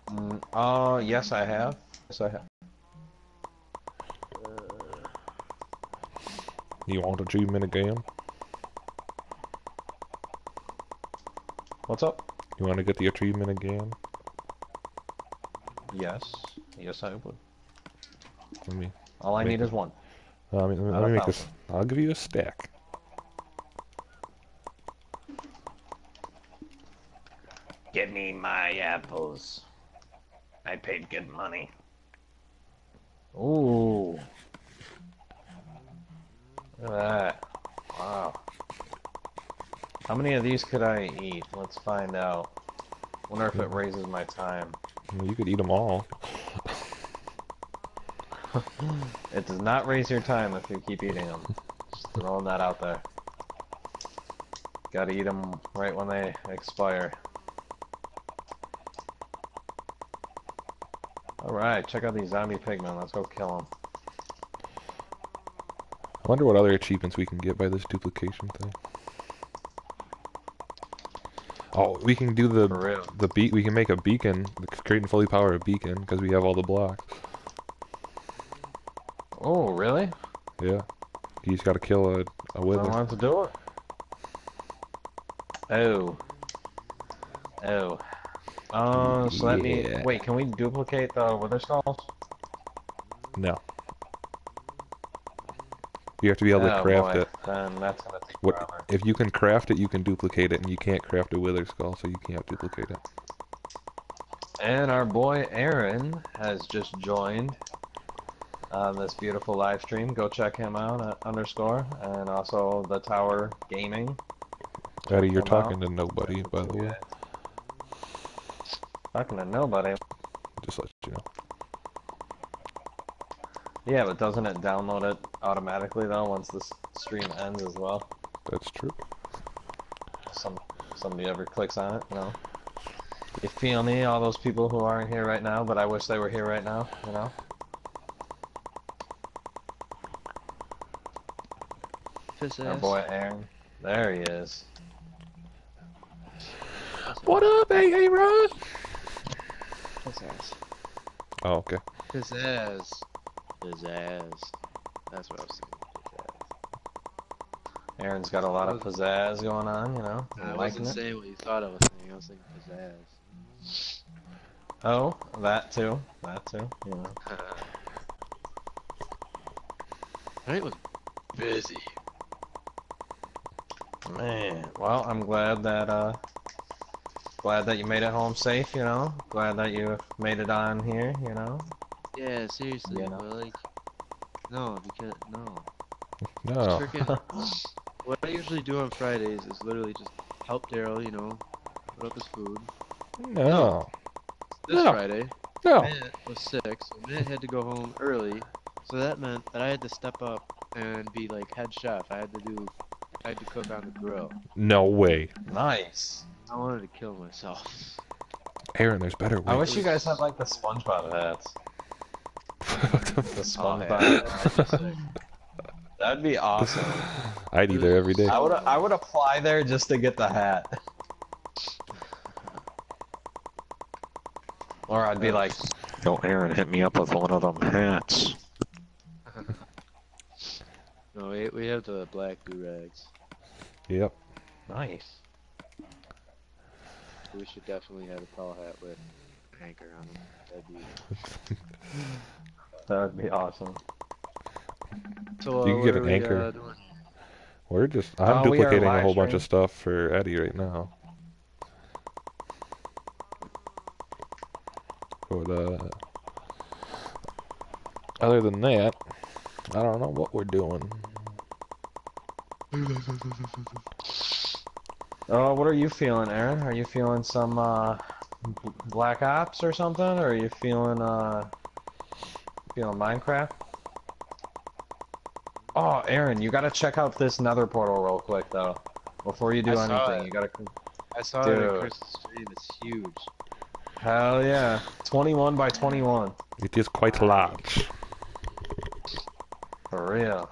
Yes, I have. Yes, I have. You want achievement again? What's up? You want to get the achievement again? Yes. Yes, I would. Let me All I make need it. is one, Let not me a make this. thousand. I'll give you a stack. Give me my apples. I paid good money. Ooh. Look at that. Wow. How many of these could I eat? Let's find out. Wonder if it raises my time. You could eat them all. It does not raise your time if you keep eating them. Just throwing that out there. Gotta eat them right when they expire. Alright, check out these zombie pigmen. Let's go kill them. I wonder what other achievements we can get by this duplication thing. Oh, we can do For real. we can make a beacon, create and fully power a beacon because we have all the blocks. Oh, really? Yeah. You just gotta kill a Then wither. let's do it. Oh. Oh. So that means... Yeah. Wait, can we duplicate the wither skulls? No. You have to be able to Oh craft boy, it. then that's gonna take What forever. if you can craft it, you can duplicate it, and you can't craft a wither skull, so you can't duplicate it. And our boy Aaron has just joined this beautiful live stream. Go check him out at undrscore, and also the Tower Gaming. Eddie, Check you're him talking out. to nobody, by the way. Talking to nobody. Just let you know. Yeah, but doesn't it download it automatically though once the stream ends as well? That's true. Somebody ever clicks on it, you know? You feel me? All those people who aren't here right now, but I wish they were here right now, you know? Piss Our ass. boy Aaron. There he is. What up, hey Ron? Piss ass. Oh, okay. Piss ass. Piss ass. That's what I was thinking. Piss ass. Aaron's got a lot of pizzazz going on, you know? I I'm liking wasn't it. saying what you thought I was saying. I was saying piss ass. Oh, that too. That too, you know. Tonight was busy. Man, well, I'm glad that you made it home safe, you know? Glad that you made it on here, you know? Yeah, seriously, You know. but like, no, because no. No. Freaking, what I usually do on Fridays is literally just help Daryl, you know, put up his food. No, No. this No. Friday, No. Matt was sick, so Matt had to go home early. So that meant that I had to step up and be like head chef. I had to cook on the grill. No way. Nice. I wanted to kill myself. Aaron, there's better I ways. wish you guys had like the SpongeBob hats. The Oh yeah, SpongeBob. that'd be sick. That'd be awesome. I'd eat there every day. I would apply there just to get the hat. Or I'd be like, yo, Aaron, hit me up with one of them hats. No, we have the black do-rags. Yep. Nice. We should definitely have a tall hat with an anchor on them. That would be awesome. So You can what get are an we anchor. doing? I'm We are duplicating a live whole bunch of streaming. stuff for Eddie right now. But other than that, I don't know what we're doing. Oh, what are you feeling, Aaron? Are you feeling some Black Ops or something? Or are you feeling Minecraft? Oh, Aaron, you gotta check out this Nether portal real quick though. Before you I do saw anything, it. you gotta. I saw it in Dude, Chris's stream. It's huge. hell yeah, 21 by 21, It is quite Nice. large. for real.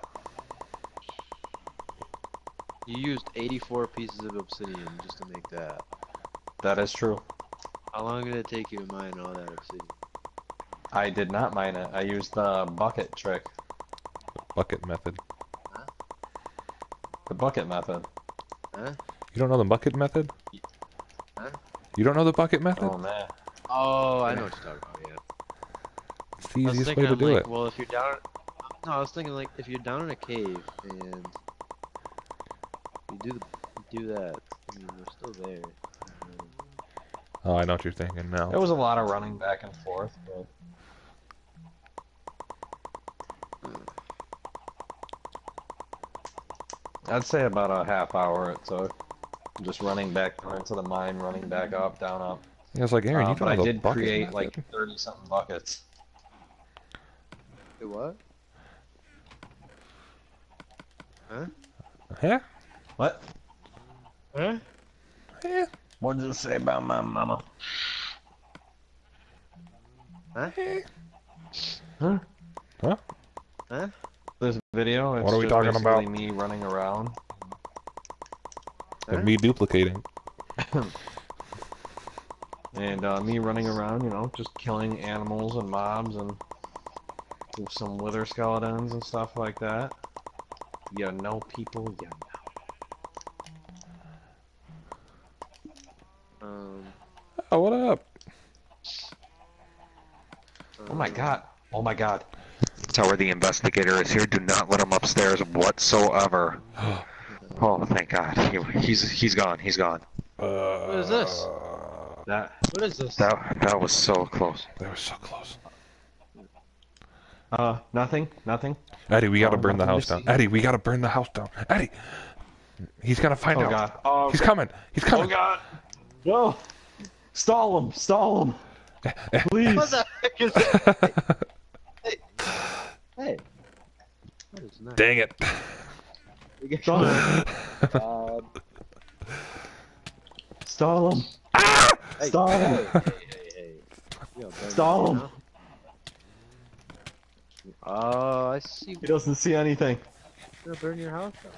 You used 84 pieces of obsidian just to make that. That is true. How long did it take you to mine all that obsidian? I did not mine it. I used the bucket trick. Bucket method. Huh? The bucket method. Huh? You don't know the bucket method? Huh? You don't know the bucket method? Oh man. Oh, I know what you're talking about, yeah. It's the I was easiest thinking, way to I'm do like, it. well, if you're down... No, I was thinking, like, if you're down in a cave and you do that, I mean, we're still there. Oh, I know what you're thinking now. There was a lot of running back and forth, but I'd say about a half hour it took. Just running back into the mine, running back up, down, up. Yeah, I was like, Aaron, you But don't I know the did bucket create method? like 30-something buckets. Wait, what? Huh? Huh? What? Huh? Eh, What did it say about my mama? Huh? eh. Huh? Huh? Huh? This video, it's What are we just talking basically about? me running around. And Huh? me duplicating. And me running around, you know, just killing animals and mobs and some wither skeletons and stuff like that. You know, people, you know. Um, Oh, what up? Oh my god. Oh my god. Tower, the investigator is here. Do not let him upstairs whatsoever. Oh, thank God. He's gone. He's gone. What is this? That What is this? that was so close. That was so close. Nothing. Nothing. Eddie, we gotta Oh, burn the nothing house to down. see. Eddie, we gotta burn the house down. Eddie! He's gonna find Oh out. god. Oh, He's coming. He's oh coming. god. No. Stall him. Stall him. Please. What the heck is that? Hey. Hey. That is nice. Dang it. Stall him. Stall him. Hey, Stall him. hey. You gotta burn Stall that, him. you know? Oh, I see. He doesn't see anything. You're gonna burn your house down,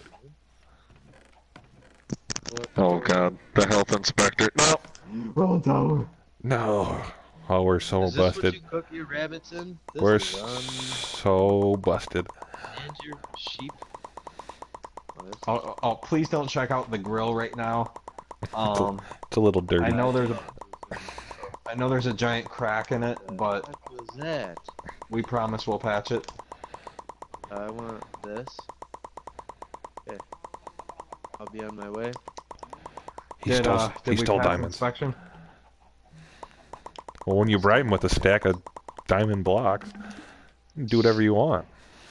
dude. Oh god. The health inspector. No. Roll tower. No. Oh, we're so Is this what busted. you cook your rabbits in? This We're is, so busted. and your sheep. Oh, this is- Oh, please don't check out the grill right now. It's a little dirty. I know there's a giant crack in it, but What was that? we promise we'll patch it. I want this. Okay. I'll be on my way. He stole, Did he we stole pass diamonds. inspection? Well, when you bribe him with a stack of diamond blocks, you can do whatever you want.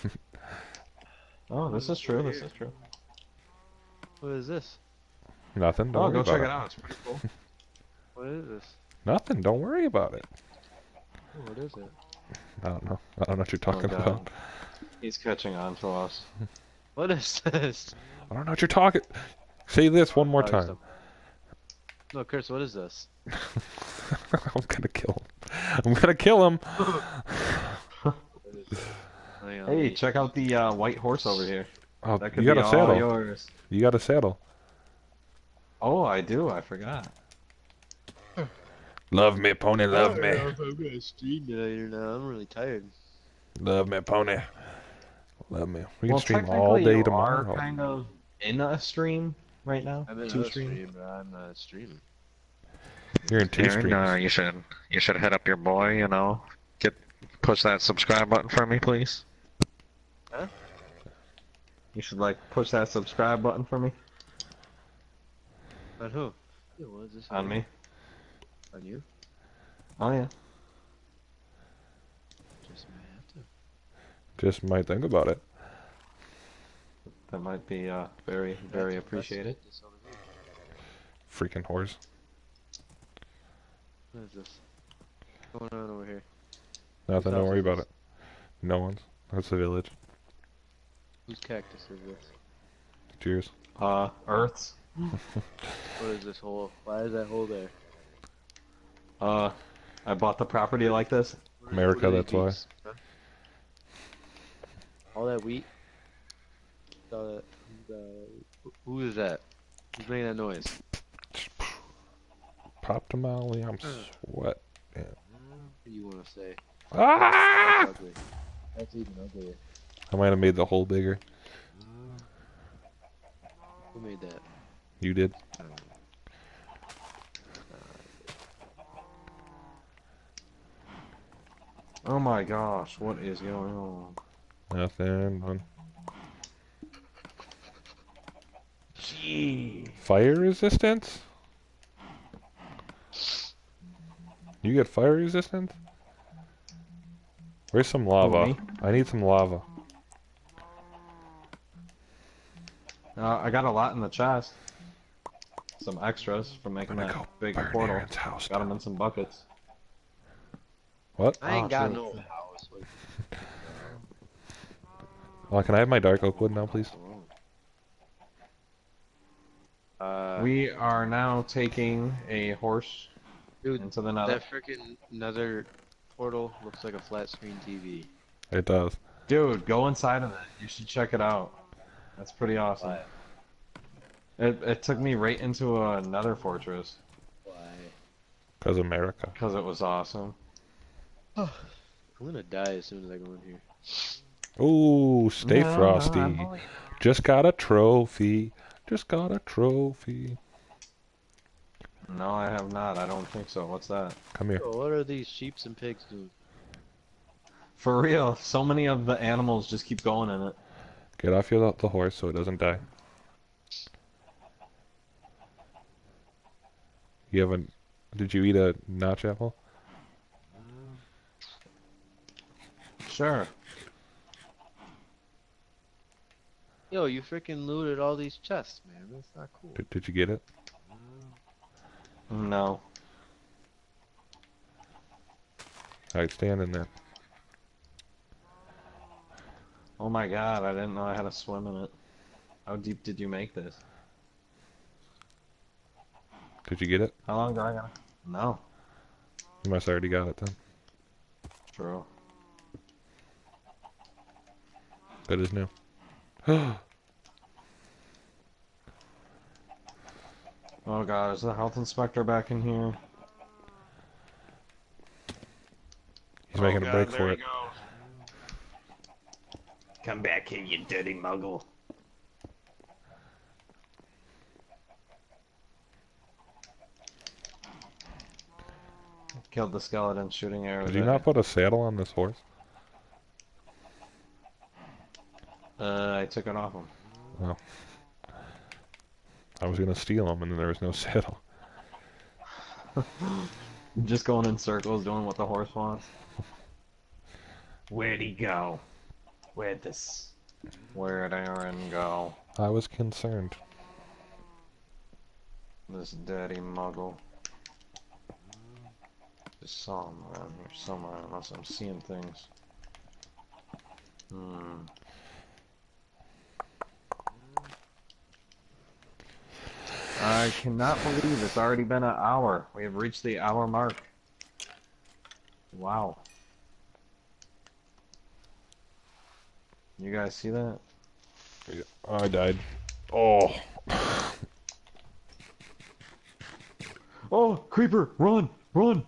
Oh, this is true. This is true. What is this? Nothing. Don't Oh, worry go about check it. it out. It's pretty cool. What is this? Nothing. Don't worry about it. Oh, what is it? I don't know. I don't know what you're Oh talking god. about. He's catching on to us. What is this? I don't know what you're talking. Say this one more Oh, time. stuff. No, Chris, what is this? I'm gonna kill him. I'm gonna kill him. Hang on, Hey, wait. check out the white horse over here. Oh, That could you got be a all saddle. yours. You got a saddle. Oh, I do. I forgot. Love me, pony. Love me. I'm gonna stream later now. I'm really tired. Love me, pony. Love me. We can Well, stream technically, all day you tomorrow. are kind of in a stream right now. I'm in Two a streams. stream, but I'm not streaming. You're in two Aaron, streams. you should hit up your boy. You know, push that subscribe button for me, please. Huh? You should like push that subscribe button for me. On who? Yo, what is this? On me. On you? Oh yeah. Just might have to. Just might think about it. That might be very, very appreciated. This over here. Freaking whores. What is this? What's going on over here? Nothing. Whose Don't worry house is about it. No one's. That's the village. Whose cactus is this? Cheers. Earths. What is this hole? Why is that hole there? I bought the property like this. America, What are that's these why. beets? Huh? All that wheat? All that, who is that? Who's making that noise? Pop tamale, I'm sweat. Yeah. What do you want to say? Ah! That's ugly. That's even uglier. I might have made the hole bigger. Who made that? You did. Oh my gosh, what is going on? Nothing. Gee. Fire resistance? You get fire resistance? Where's some lava? me? I need some lava. I got a lot in the chest. Some extras from making I'm that gonna go big burn portal. Aaron's house Got them down. in some buckets. What? I ain't got shoot. no house. What Oh, can I have my dark oak wood now, please? We are now taking a horse Dude, into the nether. that freaking nether portal looks like a flat screen TV. It does. Dude, go inside of it. You should check it out. That's pretty awesome. Why? It took me right into a nether fortress. Why? Because America. Because it was awesome. I'm gonna die as soon as I go in here. Ooh, stay No, frosty. I believe- Just got a trophy. Just got a trophy. No, I have not. I don't think so. What's that? Come here. So what are these sheeps and pigs doing? For real, so many of the animals just keep going in it. Get off the horse so it doesn't die. You haven't... Did you eat a notch apple? Sure. Yo, you freaking looted all these chests, man. That's not cool. Did you get it? No. Alright, stand in there. Oh my god, I didn't know I had to swim in it. How deep did you make this? Did you get it? How long do I gotta... No. You must already got it then. True. Good as new. Oh god, is the health inspector back in here? He's making a break for it. Come back here, you dirty muggle. Killed the skeleton shooting arrows. Did you at not put a saddle on this horse? I took it off him. Oh. I was gonna steal him and then there was no saddle. Just going in circles, doing what the horse wants. Where'd he go? Where'd Aaron go? I was concerned. This dirty muggle. Just saw him around here somewhere, unless I'm seeing things. I cannot believe it's already been an hour. We have reached the hour mark. Wow. You guys see that? Oh, I died. Oh. Oh, creeper! Run! Run!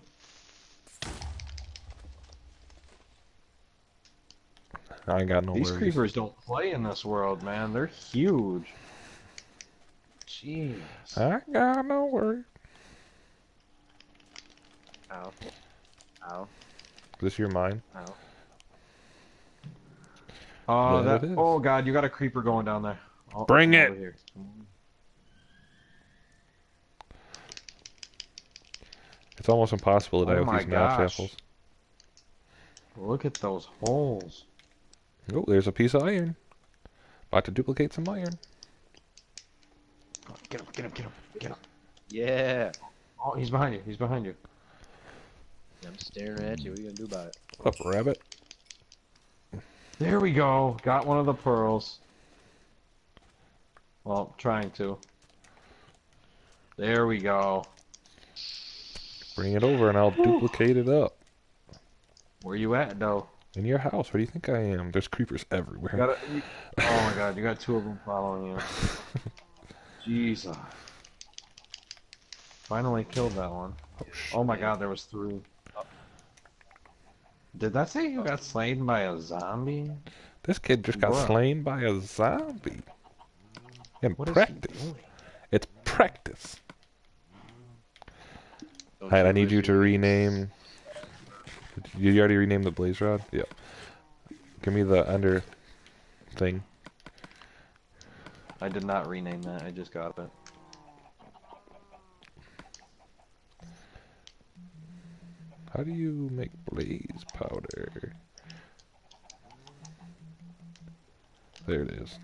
I ain't got no These worries. creepers don't play in this world, man. They're huge. Jeez. I got no worries. Ow. Ow. Is this your mine? Ow. Oh, Yeah, it is. oh god, you got a creeper going down there. Oh, Bring come it! over here. It's almost impossible to die Oh with my these notch gosh. apples. Look at those holes. Oh, there's a piece of iron. About to duplicate some iron. Get him, get him, get him, get him. Yeah. Oh, he's behind you, he's behind you. I'm staring at you. What are you gonna do about it? Up, rabbit. There we go. Got one of the pearls. Well, trying to. There we go. Bring it over and I'll duplicate it up. Where you at, though? In your house, where do you think I am? There's creepers everywhere. Oh my god, you got two of them following you. Jesus. Finally killed that one. Oh my god, there was 3. Did that say you got slain by a zombie? This kid just got Bruh. slain by a zombie. In What is he practice. doing? It's practice. Don't Alright, I you need wish you to were rename... Did you already rename the blaze rod? Yep. Give me the under thing. I did not rename that, I just got it. How do you make blaze powder? There it is.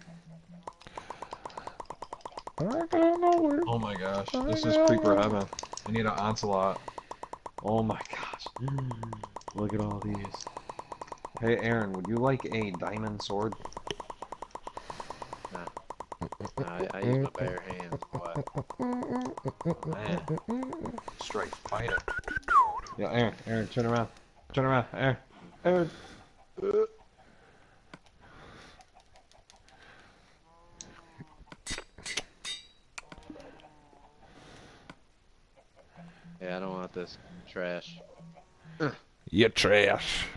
I got nowhere. Oh my gosh, this is creeper heaven. I need an onslaught. Oh my gosh. Look at all these. Hey Aaron, would you like a diamond sword? Nah. I use my bare hands, boy. Man. Strike fighter. Yeah, Aaron, turn around. Turn around, Aaron. Yeah, I don't want this trash. You trash.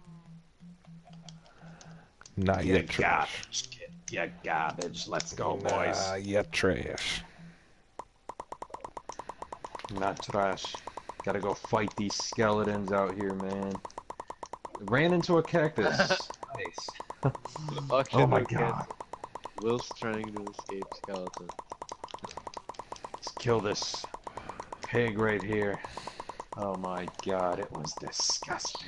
Nah, you trash. Garbage, kid. You garbage. Let's go, Nah, boys. you trash. Not trash. Gotta go fight these skeletons out here, man. Ran into a cactus. Nice. Oh my god. Will's trying to escape skeleton. Let's kill this pig right here. Oh my god, it was disgusting.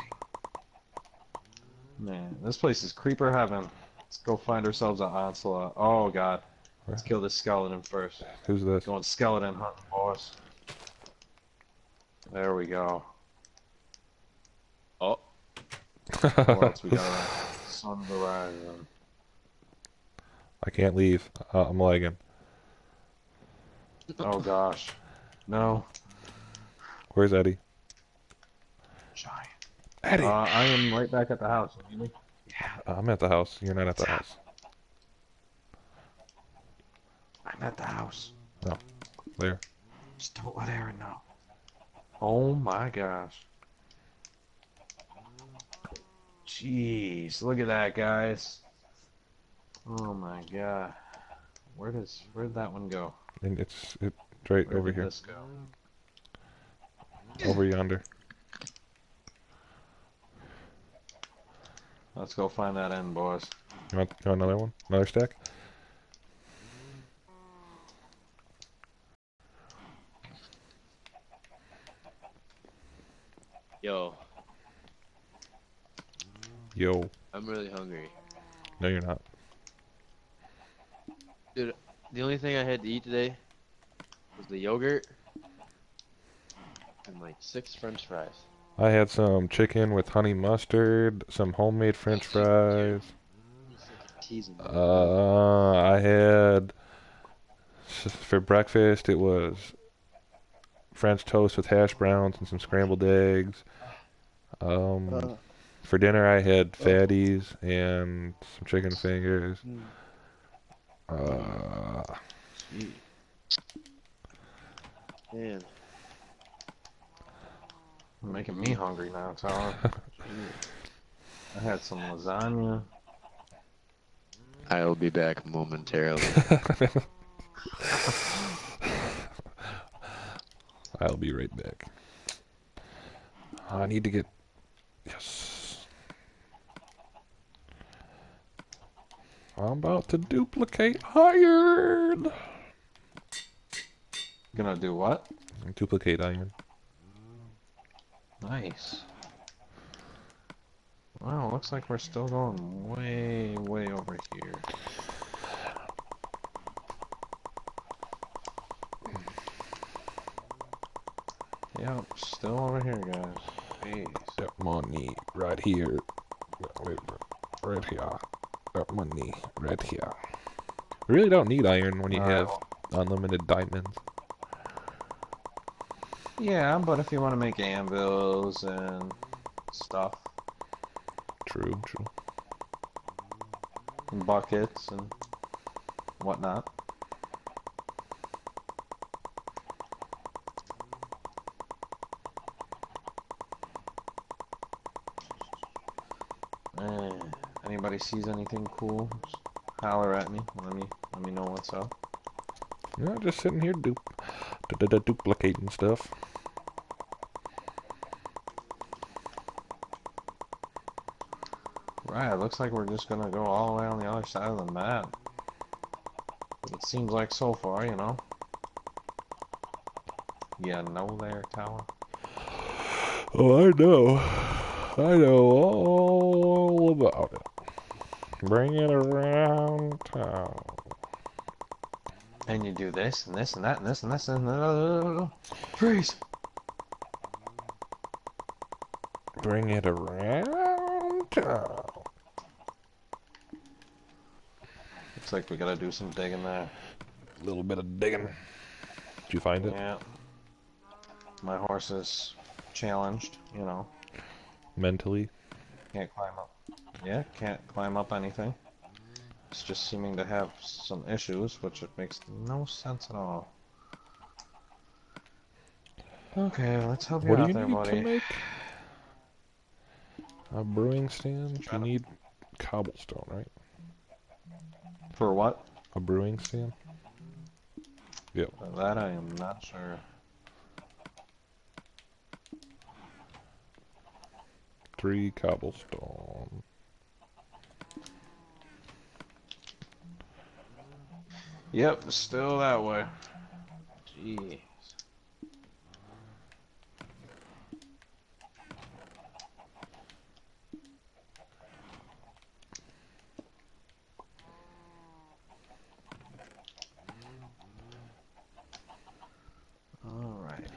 Man, this place is creeper heaven. Let's go find ourselves an onslaught. Oh god. Let's kill this skeleton first. Who's this? Going skeleton hunting, boys. There we go. Oh, What else we got? Sun horizon. I can't leave. I'm lagging. Oh gosh. No. Where's Eddie? Giant. Eddie! I am right back at the house. You hear me? I'm at the house. You're not at the house. I'm at the house. No. There. Just don't let Aaron know. Oh my gosh. Jeez, look at that, guys. Oh my god. Where'd that one go? And it's right Where over did here. this go? Over yonder. Let's go find that end, boys. You want another one? Another stack? yo, Yo. I'm really hungry. No, you're not. Dude, the only thing I had to eat today was the yogurt and like 6 French fries. I had some chicken with honey mustard, some homemade French fries. Teasing me. I had for breakfast it was French toast with hash browns and some scrambled eggs. For dinner I had fatties and some chicken fingers. Man, You're making me hungry now, Tyler. I had some lasagna. I will be back momentarily. I'll be right back. I need to get... Yes. I'm about to duplicate iron. Gonna do what? Duplicate iron. Nice. Wow, looks like we're still going way, way over here. Yep, still over here, guys. Jeez. That money right here. Right here. That money right here. You really don't need iron when you have unlimited diamonds. Yeah, but if you want to make anvils and stuff, True, true. and buckets and whatnot. Eh, anybody sees anything cool, just holler at me. Let me know what's up. Yeah, just sitting here duplicating stuff. Right, it looks like we're just gonna go all the way on the other side of the map. But it seems like so far, you know. Yeah, no there, tower. Oh, I know. I know all about it. Bring it around town. And you do this and this and that and this and this and freeze. Bring it around town. Looks like we gotta do some digging there. A little bit of digging. Did you find it? Yeah, my horse is challenged, you know. Mentally? Can't climb up. Yeah, can't climb up anything. It's just seeming to have some issues, which it makes no sense at all. Okay, let's help you What do out you there, need to buddy. make a brewing stand? You Trying to... need cobblestone, right? For what? A brewing stand? Yep. That I am not sure. 3 cobblestone. Yep, still that way. Jeez. Alrighty.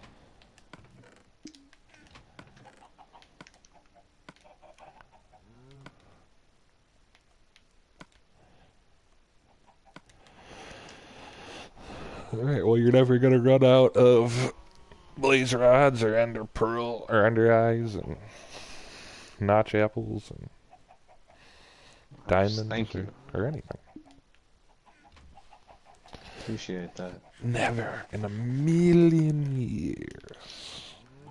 Alright, well, you're never gonna run out of blaze rods or ender pearl or ender eyes and notch apples and diamonds Thank you. or anything. Appreciate that. Never in a million years.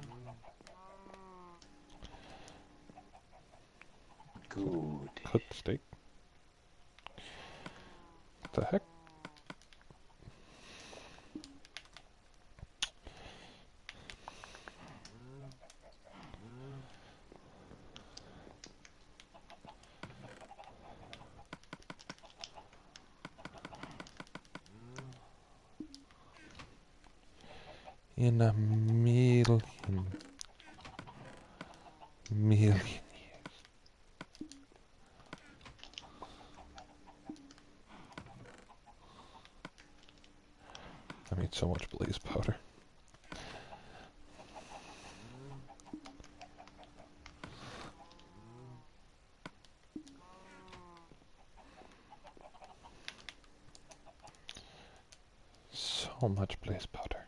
Good. Cooked steak? What the heck? In a million. I made so much blaze powder. So much blaze powder.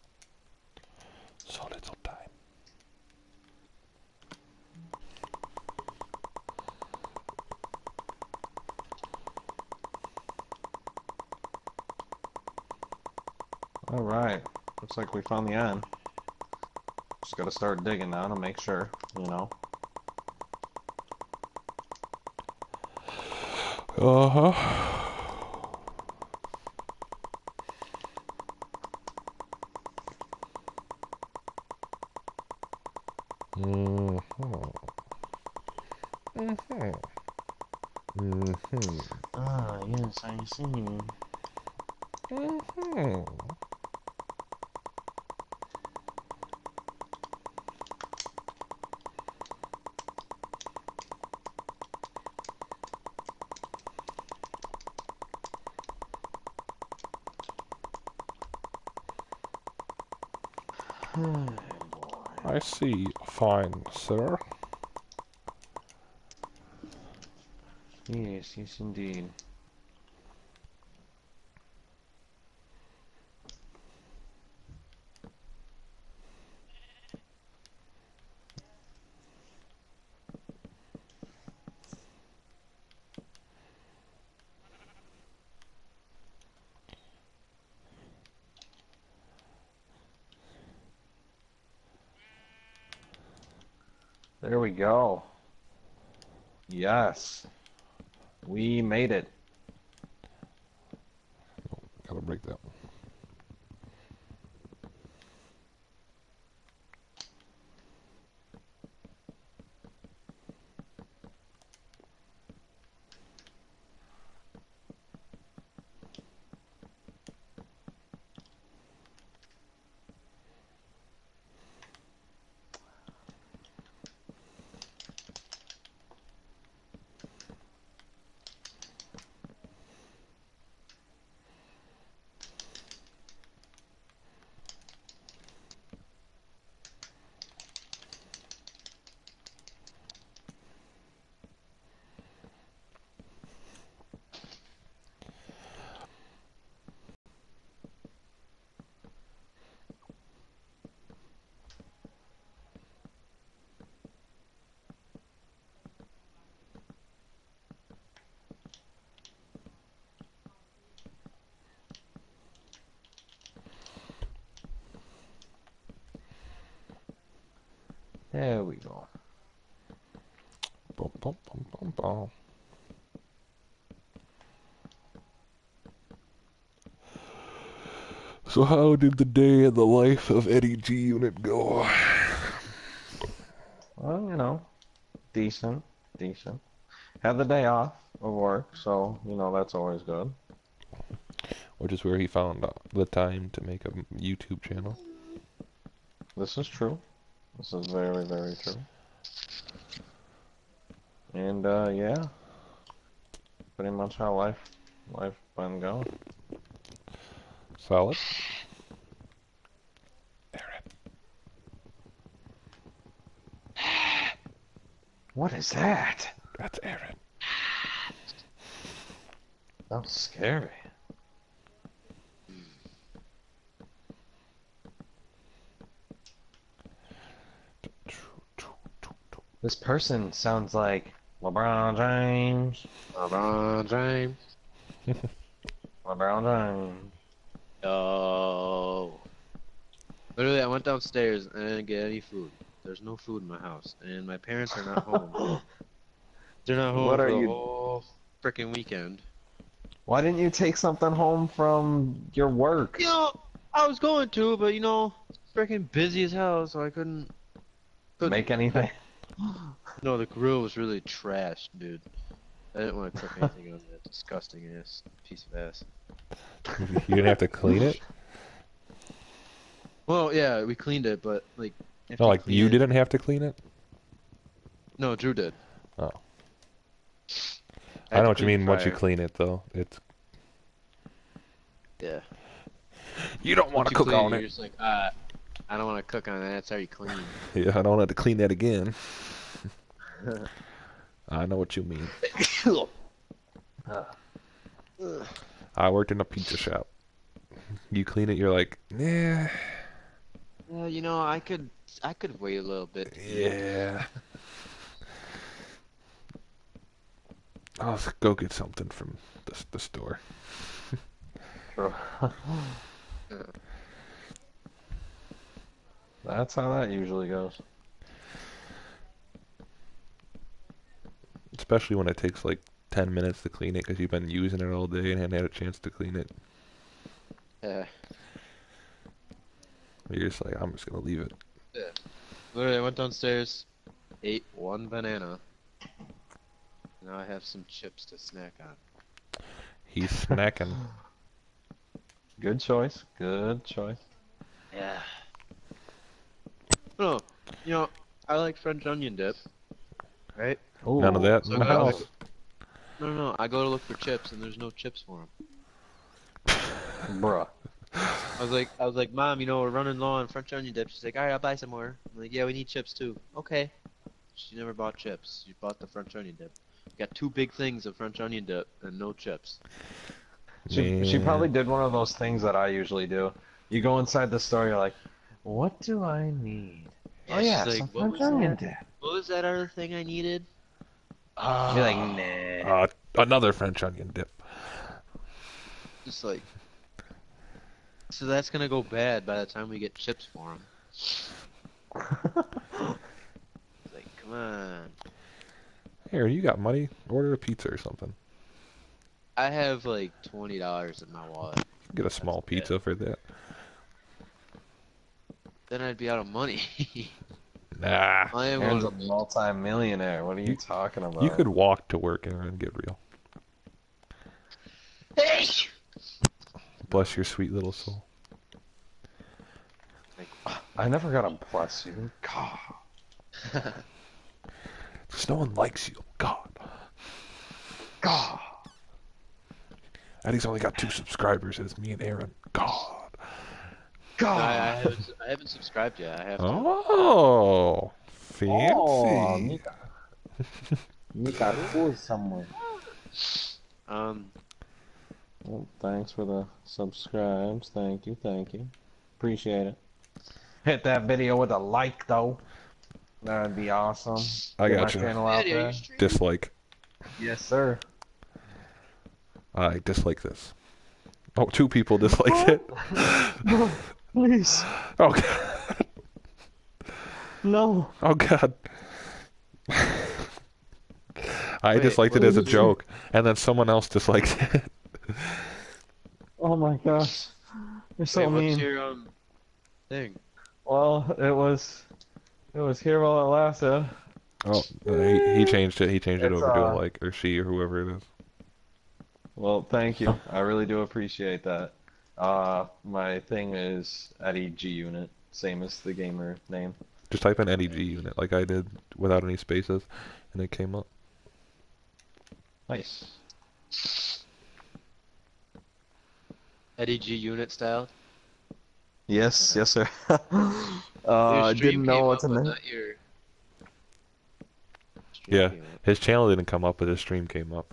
So little time. Alright. Looks like we found the end. Just gotta start digging now to make sure, you know. Uh-huh. Mm-hmm. Mm-hmm. Mm-hmm. Ah, yes, I see. Mm-hmm. I see, fine, sir. Yes, yes indeed. There we go. Yes. We made it. Gotta break that one. There we go. Bum, bum, bum, bum, bum. So how did the day in the life of Eddie G Unit go? Well, you know, decent, decent. Had the day off of work, so, you know, that's always good. Which is where he found the time to make a YouTube channel. This is true. This is very, very true. And, yeah, pretty much how life been going. Solid. What is that? That's Aaron. That was scary. This person sounds like LeBron James. LeBron James. LeBron James. Yo. Literally, I went downstairs and I didn't get any food. There's no food in my house, and my parents are not home. They're not home What for are the you? whole freaking weekend. Why didn't you take something home from your work? You know, I was going to, but you know, freaking busy as hell, so I couldn't. Make anything? No, the grill was really trash, dude. I didn't want to cook anything on that disgusting ass piece of ass. You didn't have to clean it? Well, yeah, we cleaned it, but like, No, like clean you it. didn't have to clean it? No, Drew did. Oh. I I had know to what you clean the mean once you fryer. clean it, though. It's Yeah. you don't want Once to you cook clean on it, it. you're just like, I don't want to cook on it. It's already clean. Yeah, I don't have to clean that again. I know what you mean. I worked in a pizza shop. You clean it, you're like, yeah, Yeah, you know, I could wait a little bit. yeah. I'll go get something from the store. True. That's how that usually goes. Especially when it takes like 10 minutes to clean it because you've been using it all day and hadn't had a chance to clean it. Yeah. You're just like, I'm just going to leave it. Yeah. Literally, I went downstairs, ate one banana. Now I have some chips to snack on. He's snacking. Good choice. Good choice. Yeah. No, you know, I like French onion dip, right? Ooh, None of that So in I the go, house. no, I go to look for chips and there's no chips for them. bruh. I was like, Mom, you know, we're running low on French onion dip. She's like, all right, I'll buy some more. I'm like, yeah, we need chips too. Okay. She never bought chips. She bought the French onion dip. Got two big things of French onion dip and no chips. She probably Man. did one of those things that I usually do. You go inside the store, you're like, what do I need? Yeah, Oh yeah, she's some like, what French was onion that? dip. What was that other thing I needed? You're like, nah. Another French onion dip. Just like, so that's gonna go bad by the time we get chips for him. It's like, come on. Here, you got money? Order a pizza or something. I have like $20 in my wallet. Get a small pizza for that. Then I'd be out of money. Nah. I am Aaron's a going. multi-millionaire. What are you talking about? You could walk to work and get real. Hey! Bless your sweet little soul. I never got to bless you. God. Because no one likes you. God. God. Eddie's only got 2 subscribers. It's me and Aaron. God. No, God. I haven't subscribed yet. I have to. Oh. Fancy. Oh, Mika cool someone. Well, thanks for the subscribes. Thank you, thank you. Appreciate it. Hit that video with a like, though. That'd be awesome. I Get my got you. channel out there. Dislike. Yes, sir. I dislike this. Oh, 2 people disliked it. No, please. Oh, God. No. Oh, God. I Wait, disliked what it as a was your- joke, and then someone else disliked it. Oh my gosh. You're so Wait, mean. what's your thing? Well, it was here while it lasted. Oh, he changed it. He changed it It's, over to a like, or she, or whoever it is. Well, thank you. I really do appreciate that. My thing is Eddie G Unit, same as the gamer name. Just type in Eddie G Unit, like I did, without any spaces, and it came up. Nice. Eddie G unit style? Yes, yes, sir. Your I stream didn't know came what up, to but name. not your... Stream Yeah, came up. his channel didn't come up, but his stream came up.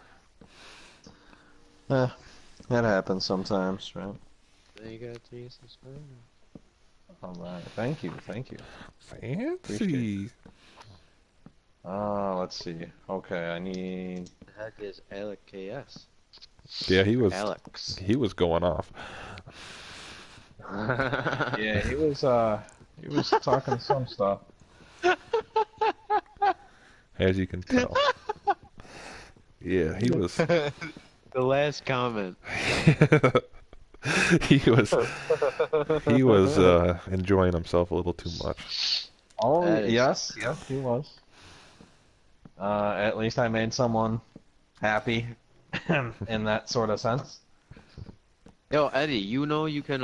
That happens sometimes, right? Then you got 3 subscribers. All right. Thank you, thank you. Fancy. Let's see. Okay, I need. The heck is Alec KS? Yeah, he was Alex. going off. Yeah, he was talking some stuff. As you can tell. Yeah, he was. The last comment. he was enjoying himself a little too much. Oh, That is- yes, he was. At least I made someone happy in that sort of sense. Yo, Eddie, you know you can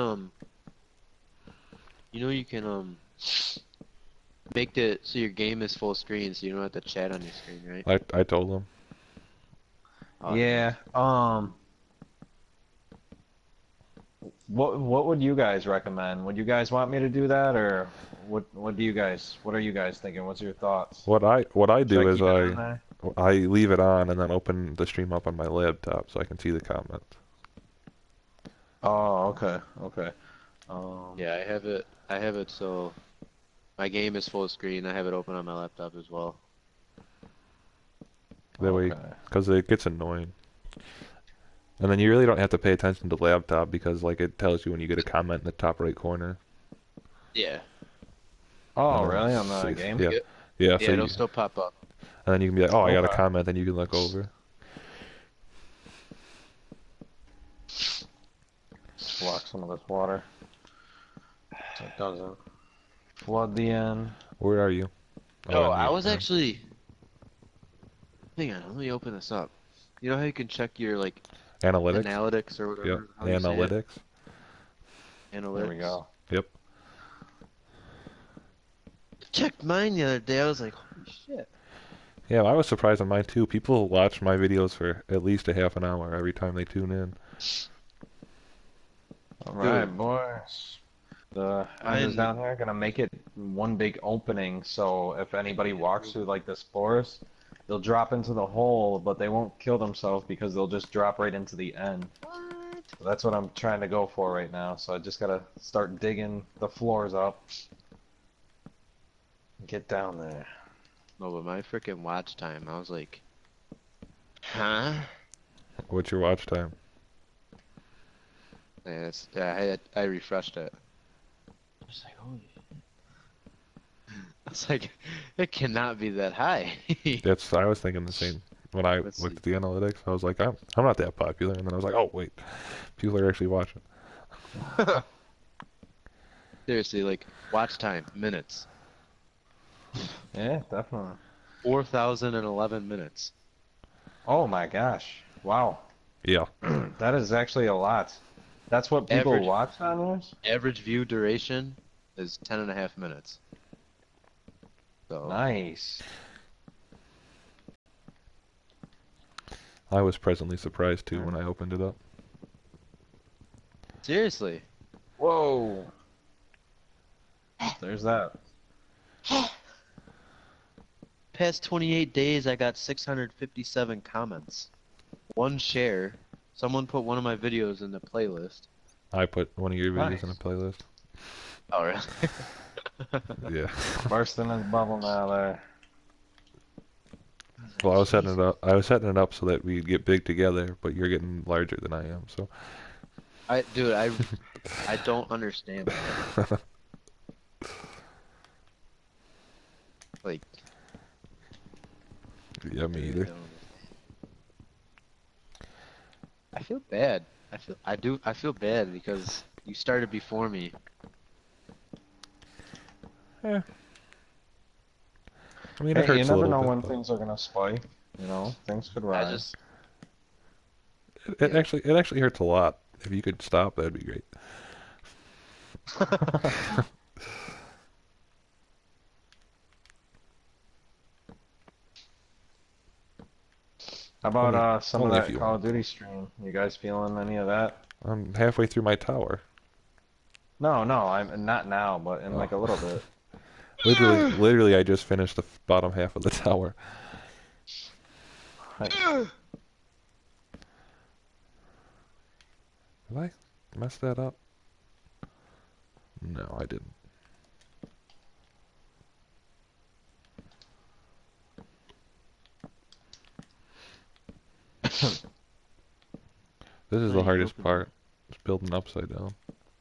make the so your game is full screen, so you don't have to chat on your screen, right? I told him. Oh, Yeah. What would you guys recommend? Would you guys want me to do that, or what are you guys thinking? What's your thoughts? What I do Should is keep it on there? I leave it on and then open the stream up on my laptop so I can see the comments. Oh, okay. Yeah, I have it so my game is full screen. I have it open on my laptop as well. That way, Okay. because it gets annoying. And then you really don't have to pay attention to the laptop because like it tells you when you get a comment in the top right corner. Yeah. Oh, And then really? On the see- game? Yeah. Yeah. Yeah, Yeah, so it'll you, still pop up. and then you can be like, oh, I got a Okay. comment, then you can look over. Block some of this water so it doesn't flood the end. Where are you? Oh, in I the- was actually. Hang on, let me open this up. You know how you can check your like Analytics? analytics or whatever? Yep. How you say it? Analytics. Analytics. There we go. Yep. Checked mine the other day. I was like, holy shit. Yeah, I was surprised on mine too. People watch my videos for at least a half an hour every time they tune in. All right, Dude. boys. The enders down here gonna make it one big opening, so if anybody walks through like this forest, they'll drop into the hole, but they won't kill themselves because they'll just drop right into the end. What? So that's what I'm trying to go for right now. So I just gotta start digging the floors up. Get down there. No, but my freaking watch time, I was like, huh? What's your watch time? Yeah, I refreshed it. I was like, holy shit. It's like it cannot be that high. I was thinking the same when I Let's looked see. at the analytics. I was like, I'm not that popular, and then I was like, oh wait, people are actually watching. Seriously, like watch time, minutes. Yeah, definitely. 4,011 minutes. Oh my gosh. Wow. Yeah, That is actually a lot. That's what people Average watch on yours? average view duration is 10.5 minutes. So Nice. I was pleasantly surprised too Hmm. when I opened it up. seriously. Whoa. There's that. Past 28 days, I got 657 comments. One share. Someone put one of my videos in the playlist. I put one of your videos in a Nice. playlist. Oh, really? Yeah. Bursting his bubble now there. Well, I was setting Jesus. it up. I was setting it up so that we'd get big together, but you're getting larger than I am. So. Dude, I don't understand that. Like, Yeah, I me really either. don't understand. I feel bad. I feel bad because you started before me. Yeah. I mean, it Hey, you hurts a never little know bit, when but things are gonna spike. You know, things could I rise. just, it yeah. actually hurts a lot. If you could stop, that'd be great. How about Only some of only if that you Call want. of Duty stream? You guys feeling any of that? I'm halfway through my tower. No, no, I'm not now, but in Oh, like a little bit. literally, I just finished the bottom half of the tower. Nice. Did I mess that up? No, I didn't. This is Why the you hardest open part. It's building upside down.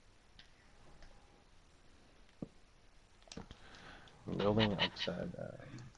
Building upside down.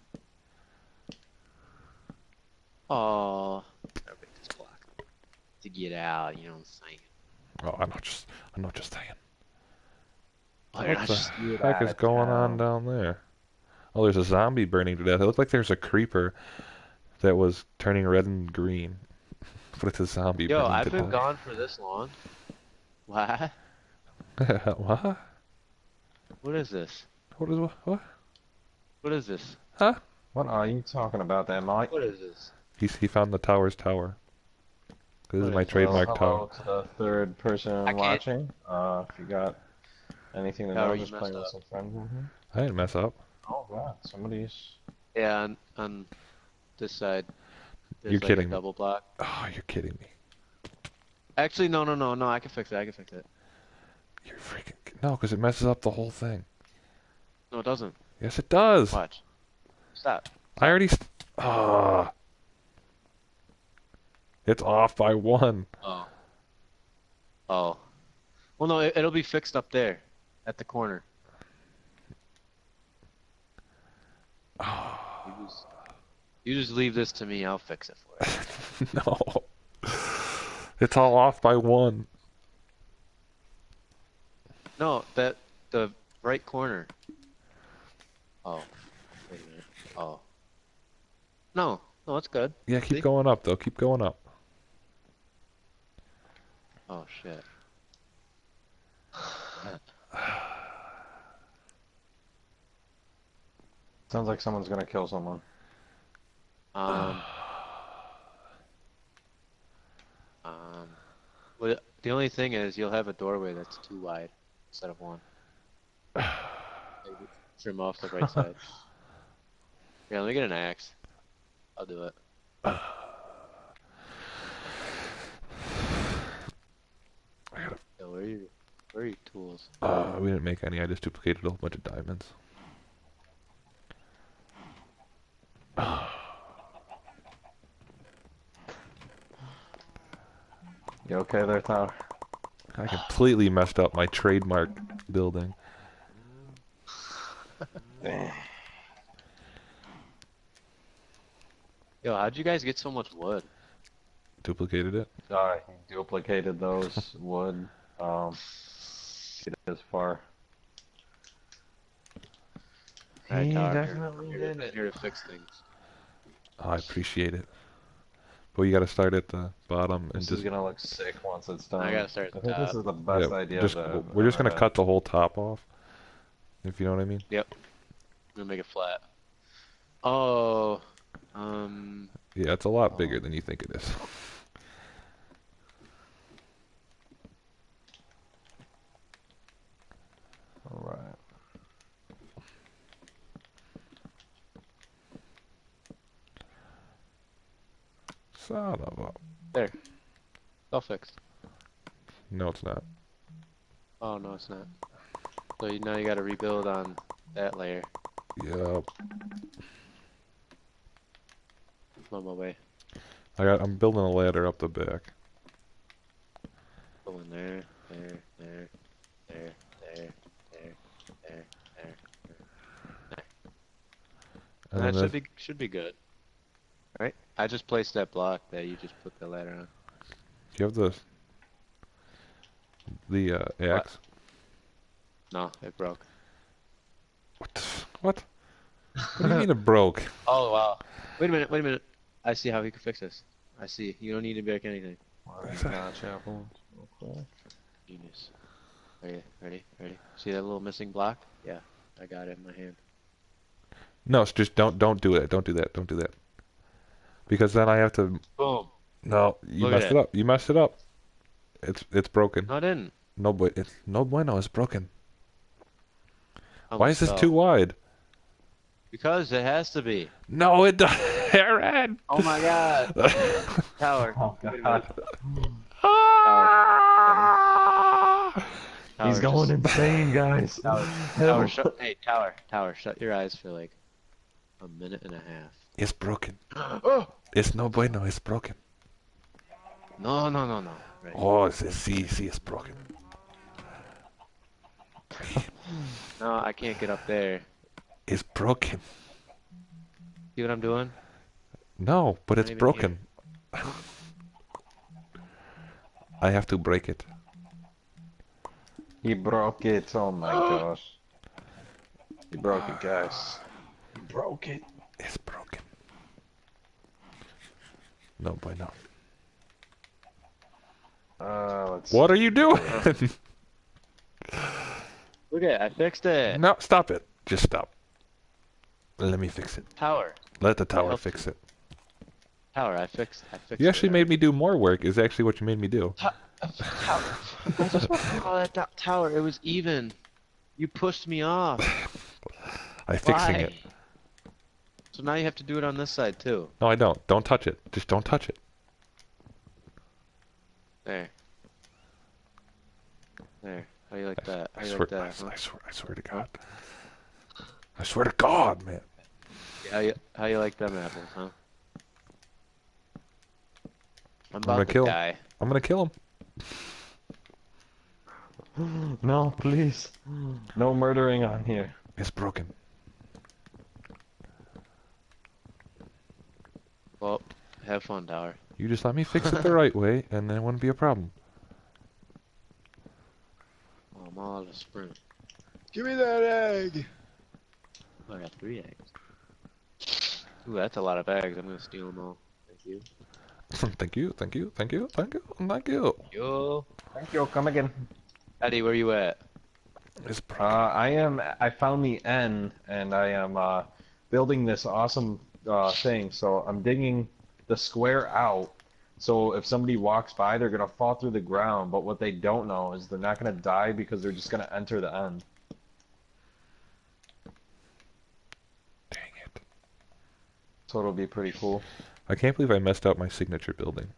Oh, gotta break this block to get out. You know what I'm saying? Oh, I'm not just saying. Oh, you're What not the just. Get heck out is of going on town. down there? Oh, there's a zombie burning to death. It looked like there's a creeper that was turning red and green, but it's a zombie Yo, burning to I've been death. gone for this long. What? What? What is this? What is what? What is this? Huh? What are you talking about there, Mike? What is this? He found the tower's tower. This is What my is Well, this? trademark tower. hello to the third I person can't. watching. If you got anything to know, Tower, you just messed playing with up. some friends in here. I didn't mess up. Oh god, somebody's. Yeah, on this side, You're there's like a kidding me. double block. Oh, you're kidding me. Actually, no. I can fix it. I can fix it. You're freaking no, because it messes up the whole thing. No, it doesn't. Yes, it does. Watch. Stop. I Stop. already. Ah, it's off by one. Oh. Oh. Well, no, it'll be fixed up there, at the corner. You just leave this to me. I'll fix it for you. No, it's all off by one. No, the right corner. Oh, wait a minute. Oh, no, it's good. Yeah, keep See? going up though. Keep going up. Oh shit. Sounds like someone's gonna kill someone. Um, um. Well, the only thing is you'll have a doorway that's too wide instead of one. Maybe trim off the right side. Yeah, let me get an axe. I'll do it. Yo, where are your tools? We didn't make any. I just duplicated a whole bunch of diamonds. You okay there, Tyler? I completely messed up my trademark building. Damn. Yo, how'd you guys get so much wood? Duplicated it. He duplicated those wood. Get as far. Alright, He Tower, definitely I'm did it. here to fix things. Oh, I appreciate it. But you got to start at the bottom and This is just gonna look sick once it's done. I gotta start I at the think this top. is the best idea just that I've we're just ever gonna had. cut the whole top off, if you know what I mean. Yep. I'm gonna make it flat. Oh, um, Yeah, it's a lot bigger Oh. than you think it is. Alright. Son of a. there. It's all fixed. No, it's not. Oh no, it's not. So now you gotta rebuild on that layer. Yep. I'm on my way. I'm building a ladder up the back. Go in there, there, there, there, there, there, there, there. And That then should be good. Right? I just placed that block that you just put the ladder on. you have the axe. No, it broke. What? What do you mean it broke? Oh wow. Wait a minute, wait a minute. I see how we can fix this. I see. You don't need to break anything. Gotcha. Okay. Genius. Ready, ready, ready. See that little missing block? Yeah, I got it in my hand. No, it's just don't do it. Don't do that. Don't do that. Because then I have to. Boom. No, you Look at messed it. it up. You messed it up. It's broken. No, I didn't. No, but it's no bueno. It's broken. I Why almost is this fell. too wide? Because it has to be. No, it doesn't. Aaron. Oh my god. Tower. Oh Wait a god. minute. He's Tower, going just- insane, guys. Tower, hey, Tower, shut your eyes for like a minute and a half. It's broken. Oh! It's no bueno. It's broken. No, no, no, no. Right. Oh, it's broken. No, I can't get up there. It's broken. See what I'm doing? No, but Not it's even broken. I have to break it. He broke it. Oh my gosh. He broke it, guys. He broke it. It's broken. No bueno. Let's What are you doing? Look at it, I fixed it. No, stop it. Just stop. Let me fix it. Tower. Let the tower helped fix you. it. Tower, I fixed You it. actually made me do more work, is actually what you made me do. Tower. I just want to call that tower. It was even. You pushed me off. I'm fixing Why? it. So now you have to do it on this side too. No, I don't. Don't touch it. Just don't touch it. There. There. How you like that? How I you swear, like that? Huh? I swear to God. I swear to God, man. How you like them apples, huh? I'm gonna about to kill him. die. I'm gonna kill him. No, please. No murdering on here. It's broken. Well, have fun, Tower. You just let me fix it the right way, and then it wouldn't be a problem. Oh, I'm all out of sprint. Give me that egg! Oh, I got 3 eggs. Ooh, that's a lot of eggs. I'm gonna steal them all. Thank you. Thank you, thank you, thank you, thank you, thank you. Yo. Thank you. Come again. Eddie, where you at? It's broken. I found the N, and I am building this awesome thing. So I'm digging the square out. So if somebody walks by, they're gonna fall through the ground. But what they don't know is they're not gonna die because they're just gonna enter the end. Dang it. So it'll be pretty cool. I can't believe I messed up my signature building.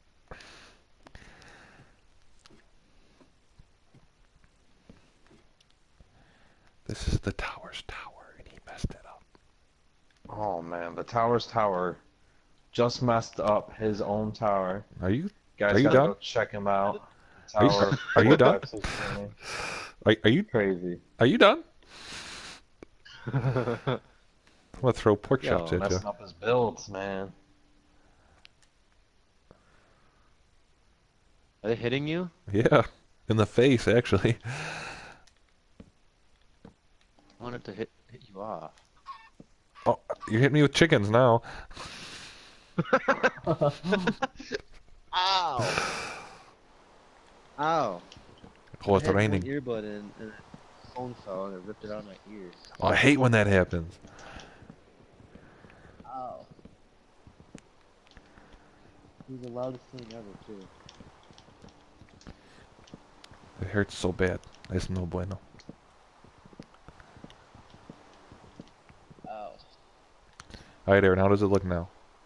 This is the tower's tower, and he messed it up. Oh man, the tower's tower just messed up his own tower. Are you Guys, Are you gotta done? go check him out. Are you- Tower. are you done? Absolutely are you crazy. are you done? I'm gonna throw pork Yo, chops at you. messing up his builds, man. Are they hitting you? Yeah, in the face, actually. I wanted to hit you off. Oh, you hit me with chickens now. Ow! Ow! Oh, I it's had one raining. earbud in and the phone fell and it ripped it out of my ear. Oh, I hate when that happens. Ow. It was the loudest thing ever, too. It hurts so bad. It's no bueno. Ow. Alright, Aaron, how does it look now?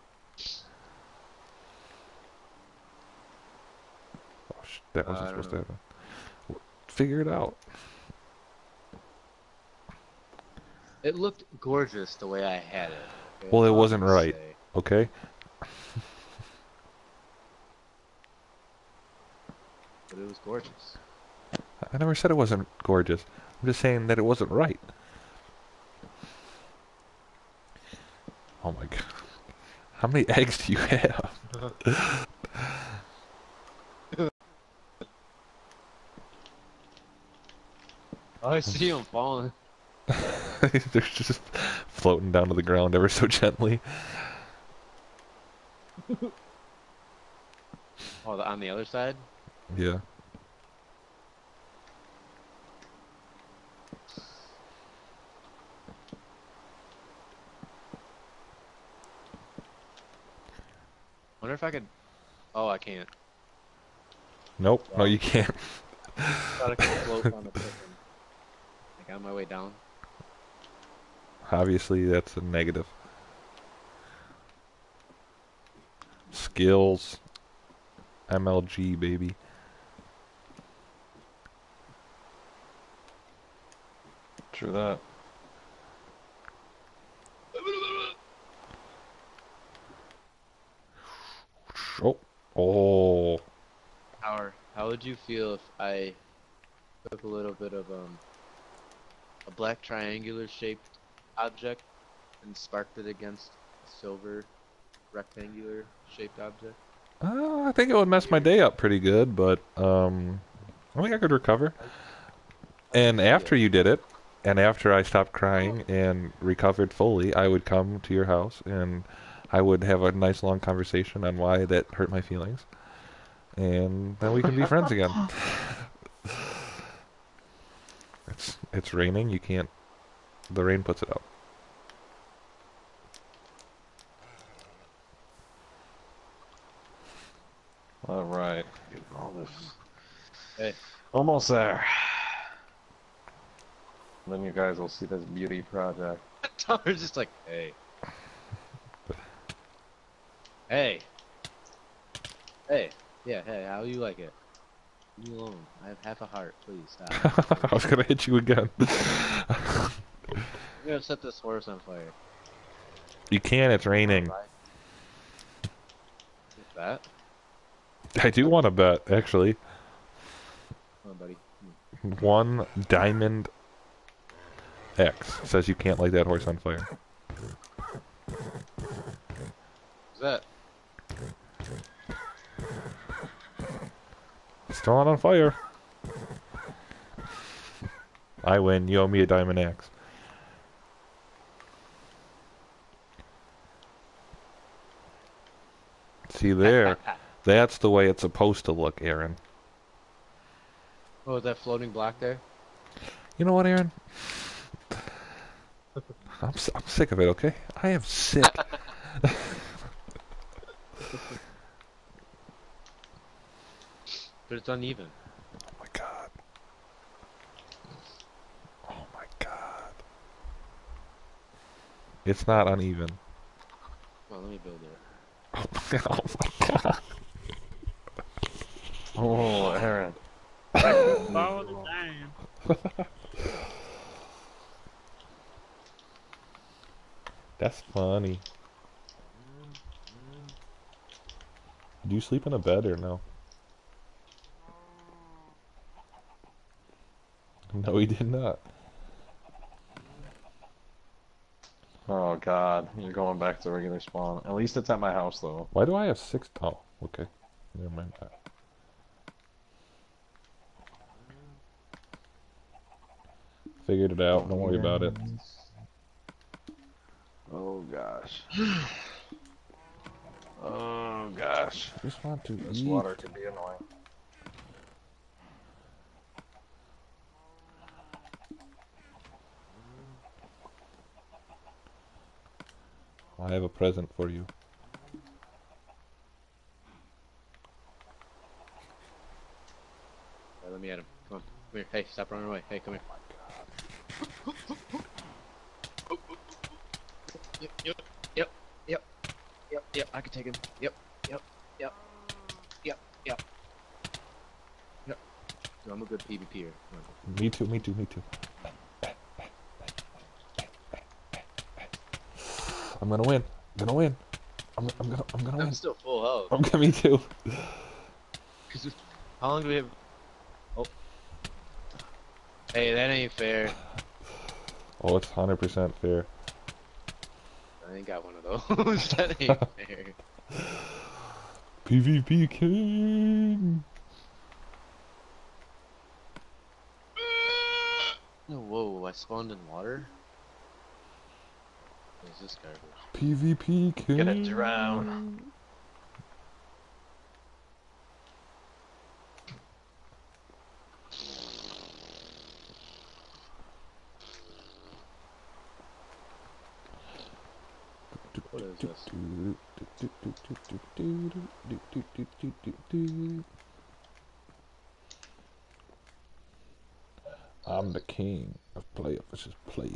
Oh, that wasn't I don't supposed to know. happen. Figure it out. It looked gorgeous the way I had it. Okay, Well, that's it all I'm wasn't gonna right. say. Okay? But it was gorgeous. I never said it wasn't gorgeous. I'm just saying that it wasn't right. Oh my god. How many eggs do you have? Oh, I see him falling. They're just floating down to the ground ever so gently. Oh, on the other side? Yeah. Wonder if I could. Oh, I can't. Nope. No, Well, you can't. thought I could float on the chicken. Like on my way down. Obviously, that's a negative. Skills. MLG, baby. True that. Oh. Oh. How would you feel if I took a little bit of a black triangular shaped object and sparked it against a silver rectangular shaped object? I think it would mess my day up pretty good, but I think I could recover. How'd you And after feel? you did it, and after I stopped crying and recovered fully, I would come to your house and I would have a nice long conversation on why that hurt my feelings. And then we can be friends again. It's raining, you can't the rain puts it out. All right. Getting all this. Hey, Almost there. Then you guys will see this beauty project. Tyler's just like, hey, hey, hey, yeah, hey, how you like it? Leave me alone. I have half a heart. Please stop. I was gonna hit you again. I'm gonna set this horse on fire. You can, it's raining. Right? With that? I do want to bet, actually. Come on, buddy. One diamond X says you can't light that horse on fire. What's that? It's still not on fire. I win, you owe me a diamond X. See there? That's the way it's supposed to look, Aaron. Oh, is that floating block there? You know what, Aaron? I'm sick of it, okay? I am sick. But it's uneven. Oh my god. Oh my god. It's not uneven. Come on, let me build it. Oh my god. Oh, Aaron. Follow the time. That's funny. Do you sleep in a bed or no? No, he did not. Oh God, you're going back to regular spawn. At least it's at my house though. Why do I have six? Oh, okay. Never mind that. Figured it out. Don't worry about it. Oh gosh. Oh gosh. Just want to This eat. water could be annoying. I have a present for you. Alright, let me at him. Come on. Come here. Hey, stop running away. Hey, come here. Yep, yep, yep, yep, yep, yep. I can take him. Yep, yep, yep, yep, yep, yep. No, I'm a good PvPer. Come on. Me too, me too, me too. I'm gonna win. I'm gonna win. I'm gonna I'm win. still full health. Me too. How long do we have? Oh. Hey, that ain't fair. Oh, it's 100% fair. I ain't got one of those. That ain't fair. PvP king. No, whoa, I spawned in water? What is this garbage? PvP king. Gonna drown. What is this? I'm the king of player versus player.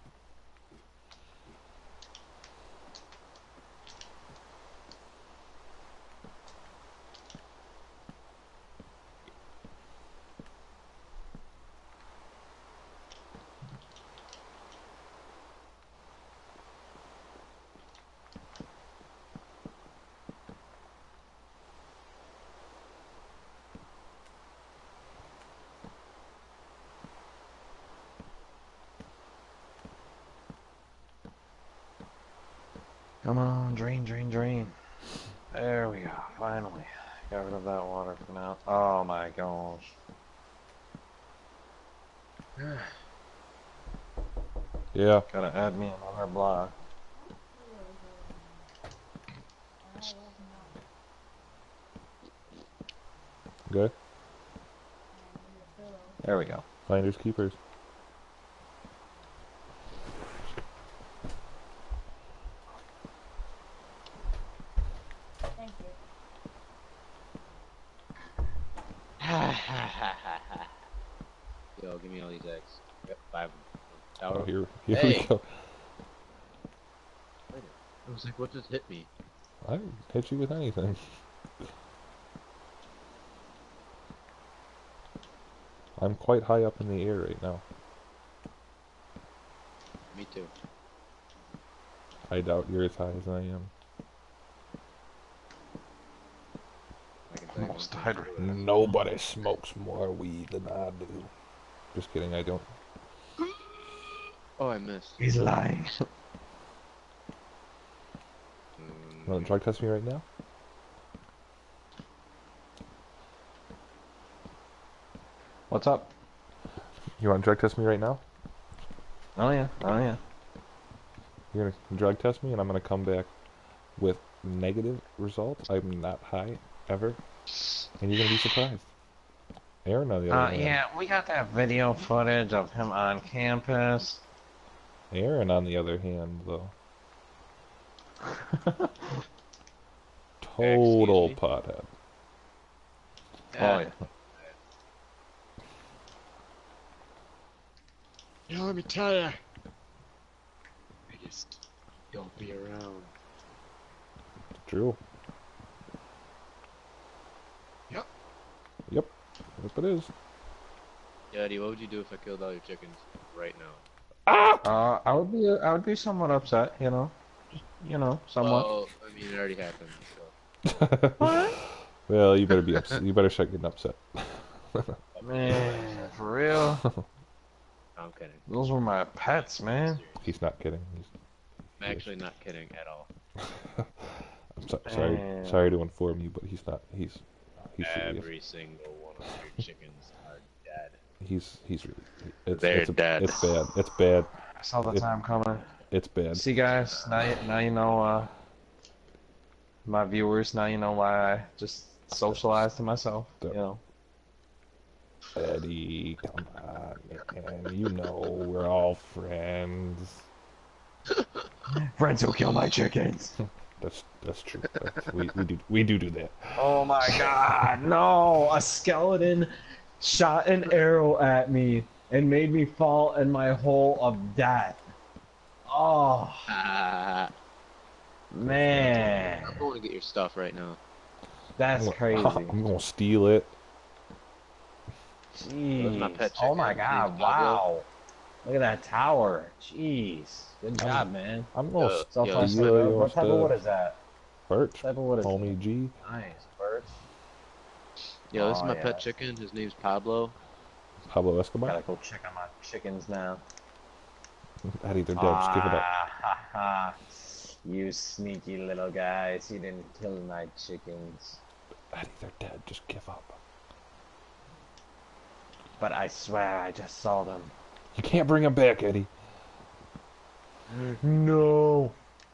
Come on, drain, drain, drain. There we go. Finally. Got rid of that water for now. Oh my gosh. Yeah. Gotta add me another block. Good. There we go. Finders keepers. Thank you. Yo, give me all these eggs. Yep, 5 of them. Oh, Tower. here Hey. we go. I was like, what just hit me? I didn't hit you with anything. I'm quite high up in the air right now. Me too. I doubt you're as high as I am. I can tell you Almost one died thing. right there. Nobody smokes more weed than I do. Just kidding, I don't. Oh, I missed. He's lying. You want to drug test me right now? What's up? You want to drug test me right now? Oh yeah, oh yeah. You're gonna drug test me, and I'm gonna come back with negative results. I'm not high ever, and you're gonna be surprised. Aaron, on the other hand, Yeah, we got that video footage of him on campus. Aaron, on the other hand, though, total me? pothead. Oh yeah. You know, let me tell ya. I just don't be around. True. Yep. Yep. Yep, it is. Daddy, what would you do if I killed all your chickens right now? I would be somewhat upset, you know. Somewhat. Well, I mean, it already happened, so. What? Well, you better be upset. You better start getting upset. Man, for real? No, I'm kidding. Those were my pets, man. He's not kidding. I'm actually not kidding at all. Sorry, Man. sorry to inform you, but he's not. He's serious. Every single one of your chickens are dead. He's really They're dead. it's bad. It's bad. I saw the It- time coming. It's bad. See, guys, now you know, my viewers, now you know why I just socialize to myself, you know. Eddie, come on, man. You know we're all friends. Friends who kill my chickens. That's true. We do that. Oh my god, no! A skeleton shot an arrow at me and made me fall in my hole of death. Oh, man. I'm going to get your stuff right now. That's crazy. I'm gonna steal it. Those are my Jeez. pet Oh my chickens. god, Name's Pablo. wow. Look at that tower. Jeez. Good job, man. I'm gonna So Yeah, far, this so is good. What type of wood is that? Birch. What type of wood is Homie it? G. Nice, birch. Yeah, this is Oh, my yeah. pet chicken. His name's Pablo. Pablo Escobar. Gotta go check on my chickens now. Eddie, they're dead. Just give it up. Ha ha. You sneaky little guys. You didn't kill my chickens. Eddie, they're dead. Just give up. But I swear I just saw them. You can't bring him back, Eddie. No.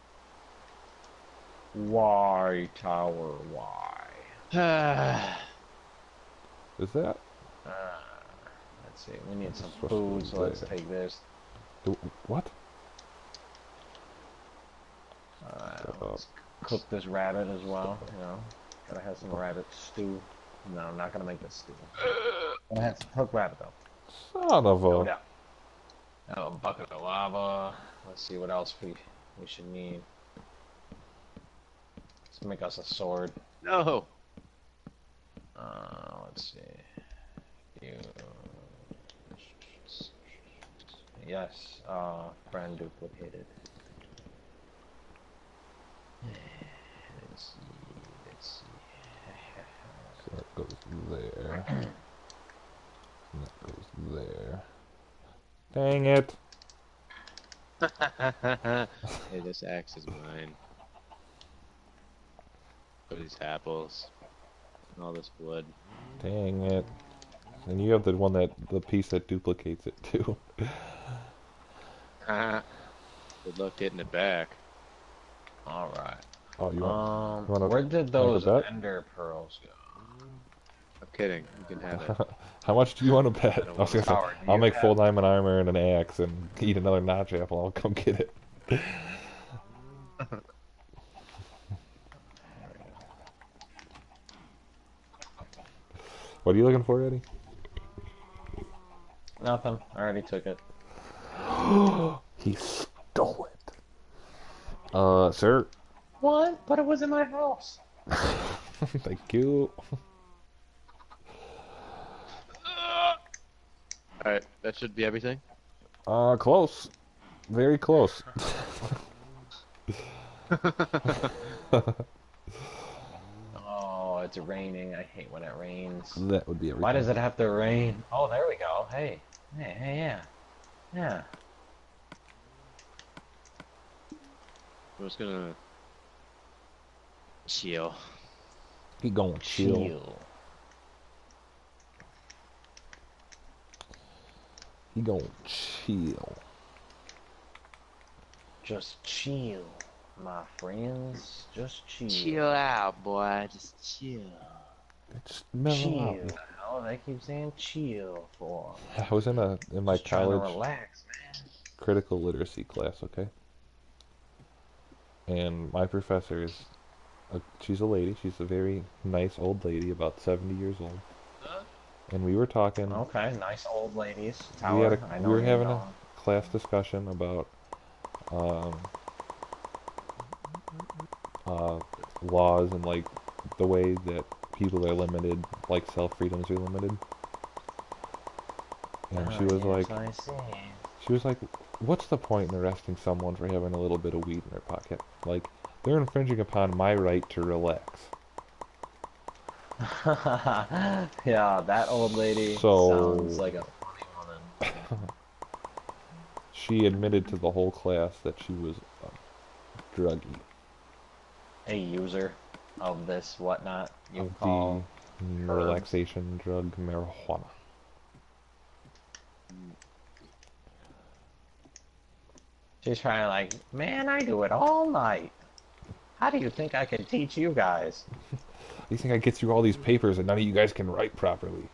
Why, tower? Why? Is that? Let's see. We need some Supposed to food, be so let's there. take this. What? Let's cook this rabbit as well. You know, gotta have some rabbit stew. No, I'm not gonna make this stew. Gonna have some cooked rabbit though. Son of No a. doubt. A bucket of lava. Let's see what else we should need. Let's make us a sword. No. Let's see. You. Yes. Friend duplicated. Let's see. Let's see. So that goes there. And that goes there. Dang it. Hey, this axe is mine. Look at these apples. And all this wood. Dang it. And you have the one the piece that duplicates it too. Good luck getting it back. All right. Oh, you want Where did wanna those bet? ender pearls go? I'm kidding. You can have it. How much do you want to bet? I don't I was gonna say, Howard, do I'll you make have- full diamond armor and an axe and eat another notch apple. I'll come get it. What are you looking for, Eddie? Nothing. I already took it. He stole it. Sir. What? But it was in my house. Thank you. Alright, that should be everything. Close. Very close. Oh, it's raining. I hate when it rains. That would be everything. Why does it have to rain? Oh, there we go. Hey. Hey, yeah. Yeah. We're just gonna chill. He going chill. He going chill. Just chill, my friends. Just chill. Chill out, boy. Just chill. Just mellow Chill. out. Oh, they keep saying chill for. I was in my Just trying to college relax, man. critical literacy class, okay? And my professor is, she's a lady. She's a very nice old lady, about 70 years old. And we were talking. Okay, nice old ladies. We Tower. had I we know were where you're having a going. class discussion about laws and like the way that people are limited, like self freedoms are limited. And she was like, I see. she was like, what's the point in arresting someone for having a little bit of weed in their pocket? Like, they're infringing upon my right to relax. Yeah, that old lady So- sounds like a funny woman. She admitted to the whole class that she was a druggie. A user of this whatnot you Of call the relaxation drug marijuana. She's probably like, man, I do it all night. How do you think I can teach you guys? You think I get through all these papers and none of you guys can write properly?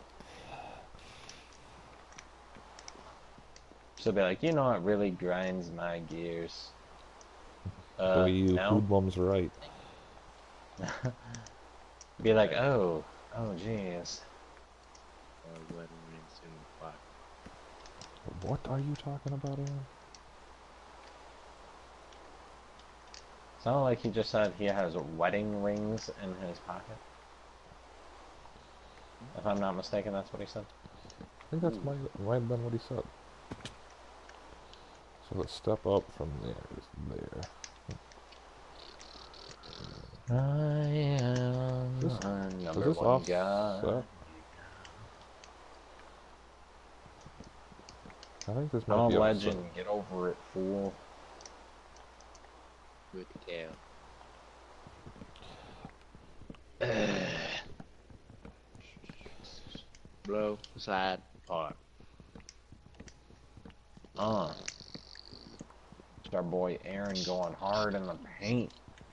She'll be like, you know what really grinds my gears? The way you No. hoodlums write. Be like, oh, jeez. Wedding ring soon. Fuck. What are you talking about, Aaron? Sounded like he just said he has wedding rings in his pocket. If I'm not mistaken, that's what he said. I think that's might have been what he said. So let's step up from there to there. I am This, a is number this one off guy. set? I think this I'm might a be off legend. set. Get over it, fool. With the cow. Blow, slide, part. It's our boy Aaron going hard in the paint.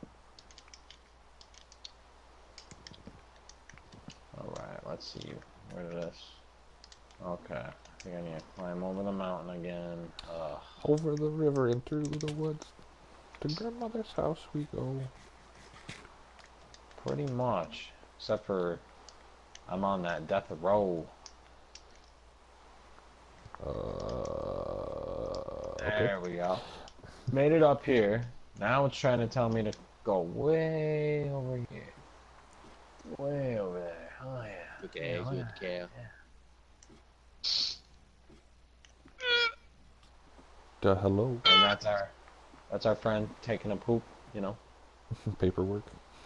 Alright, let's see. Where did this? Okay. I think I need to climb over the mountain again. Over the river and through the woods. To grandmother's house we go. Pretty much. Except for I'm on that death row. Okay. There we go. Made it up here. Now it's trying to tell me to go way over here. Way over there. Oh yeah. With the eggs, with the cow. Hello. And that's our friend taking a poop, you know. Paperwork.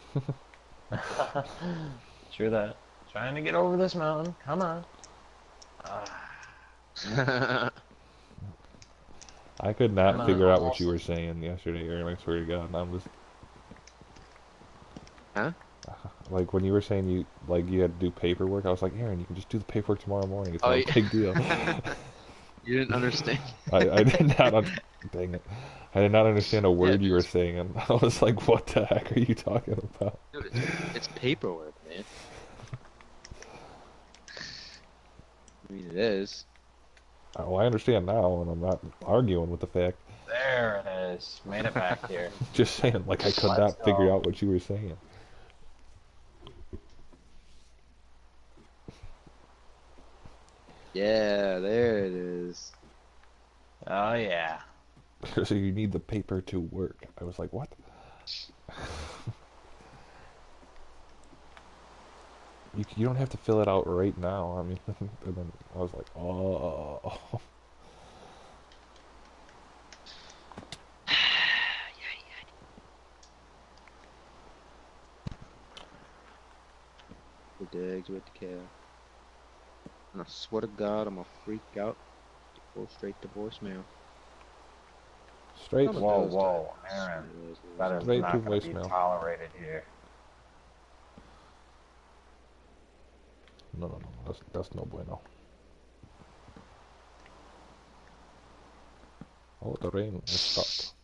True that. Trying to get over this mountain. Come on. I could Come not on, figure out what almost. you were saying yesterday, Aaron. I swear to God, and I'm just Huh? like when you were saying you had to do paperwork. I was like, Aaron, you can just do the paperwork tomorrow morning. It's Oh, not yeah. a big deal. You didn't understand? I did not. Dang it! I did not understand a word dude, you were saying, and I was like, "What the heck are you talking about?" Dude, it's paperwork, man. I mean, it is. Oh, I understand now, and I'm not arguing with the fact. There it is. Made it back here. Just saying, like I could Let's not figure go. out what you were saying. Yeah, there it is. Oh yeah. So you need the paper to work. I was like, what? You don't have to fill it out right now. I mean, and then I was like, oh. With the eggs, with the cow. And I swear to God, I'm gonna freak out. Go straight to voicemail. Straight, Some of Whoa, those whoa, times. Aaron. That is Straight to not going to be voicemail. tolerated here. no. That's no bueno. Oh, the rain has stopped.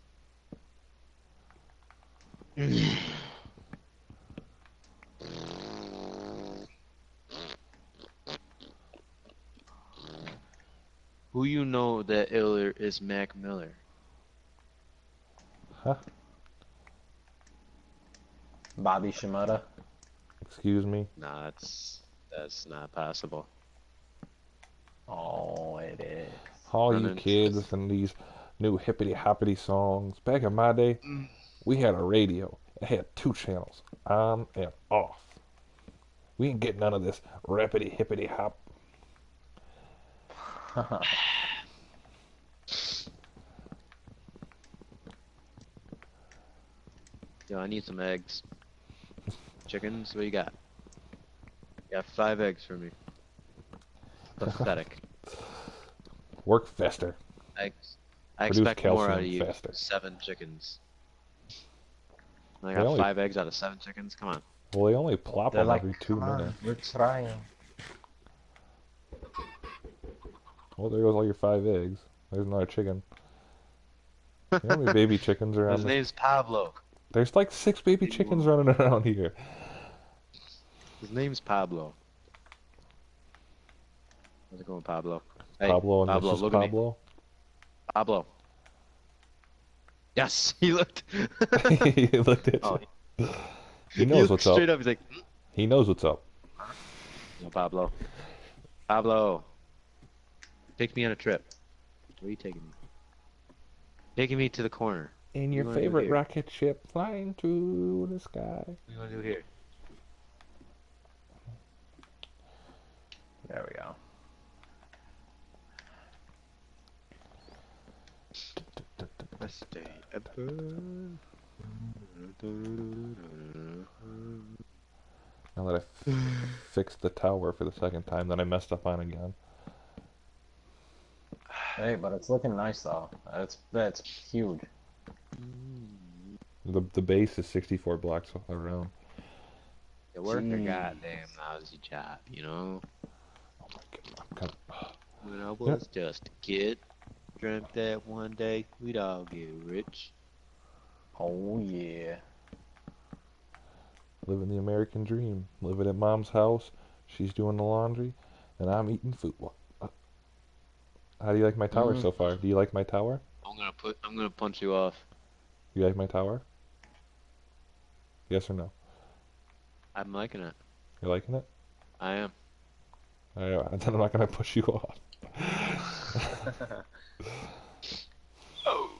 Who you know that iller is Mac Miller? Huh? Bobby Shimada. Excuse me. Nah, that's not possible. Oh, it is. All you Running. kids and these new hippity hoppity songs. Back in my day, we had a radio. It had 2 channels, on and off. We ain't get none of this rappity hippity hop. Yo, I need some eggs. Chickens, what you got? You got 5 eggs for me. Pathetic. Work faster. I Produce expect more out of calcium you. faster. 7 chickens. I They got only- 5 eggs out of 7 chickens. Come on. Well, they only plop They're them like, every 2 come on, minutes. we're trying. Well, there goes all your 5 eggs. There's another chicken. You know how many baby chickens are His on this? name's Pablo. There's like 6 baby chickens running around here. His name's Pablo. How's it going, Pablo? Hey, Pablo and Pablo, Mrs. look at me. Pablo. Pablo. Yes, he looked. He looked at Oh, you. He he knows looked what's up. straight up. He's like, He knows what's up. no, Pablo. Pablo, take me on a trip. Where are you taking me? Taking me to the corner. In What your do you wanna do favorite here? rocket ship flying through the sky. What do you want to do here? There we go. Best day ever. Now that I fixed the tower for the second time that I messed up on again. Hey, but it's looking nice though. It's huge. The base is 64 blocks around. The work a Jeez. goddamn lousy job, you know? Oh my god, I'm kind of... When I was just a kid, dreamt that one day we'd all get rich. Oh yeah. living the American dream. Living at mom's house, she's doing the laundry, and I'm eating food. How do you like my tower so far? Do you like my tower? I'm gonna punch you off. You like my tower? Yes or no? I'm liking it. You're liking it? I am. Alright, then I'm not gonna push you off. Oh.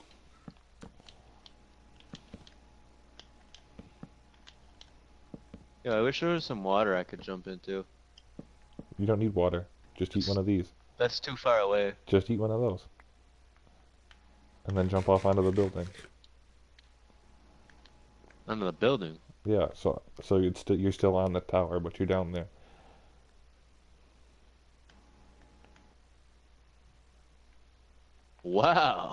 Yeah, I wish there was some water I could jump into. You don't need water. Just eat one of these. That's too far away. Just eat one of those. And then jump off onto the building. Under the building. Yeah, so you're still on the tower, but you're down there. Wow.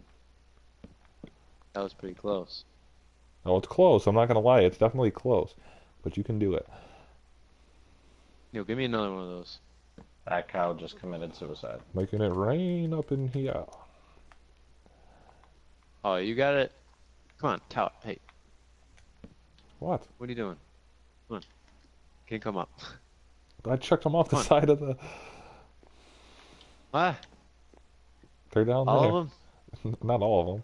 That was pretty close. Oh, it's close. I'm not gonna lie. It's definitely close. But you can do it. Yo, give me another one of those. That cow just committed suicide. Making it rain up in here. Oh, you got it. Come on, tout. Hey, What? what are you doing? Come on. Can you come up? I chucked them off the Come on. side of the... Ah, They're down all there. of them? Not all of them.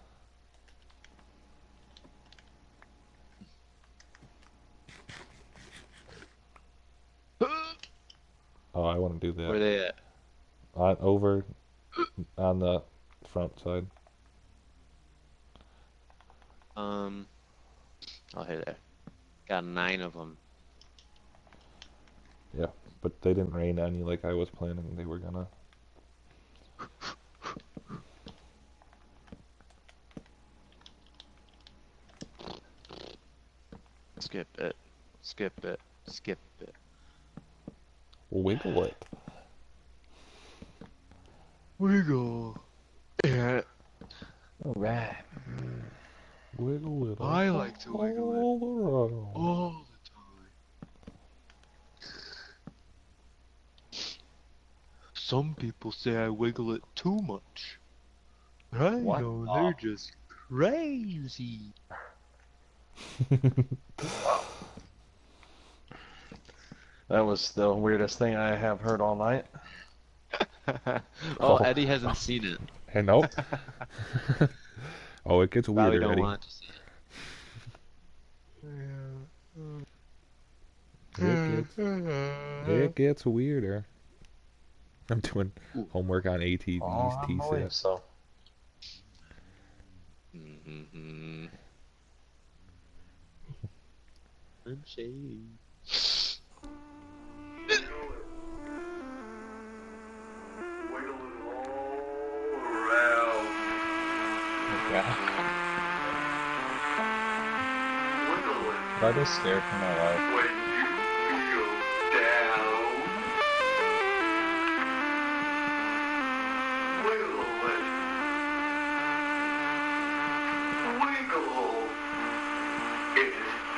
Oh, I want to do Where are that. they at? Over on the front side. Oh, hey there. Got 9 of them. Yeah, but they didn't rain on you like I was planning they were gonna. Skip it. Skip it. Skip it. Wiggle it. Wiggle. Yeah. Alright. Wiggle it. I like to wiggle it all around. all the time. Some people say I wiggle it too much. I What know the- they're just crazy. That was the weirdest thing I have heard all night. Oh, Eddie hasn't seen it. Hey, nope. Oh, it gets Probably weirder, don't Eddie. want to see It gets weirder. I'm doing Ooh. homework on ATVs, Oh, I believe TSAT. so. Mm-hmm. I'm shady. I just scared for my life. When you feel down, wiggle it. Wiggle it.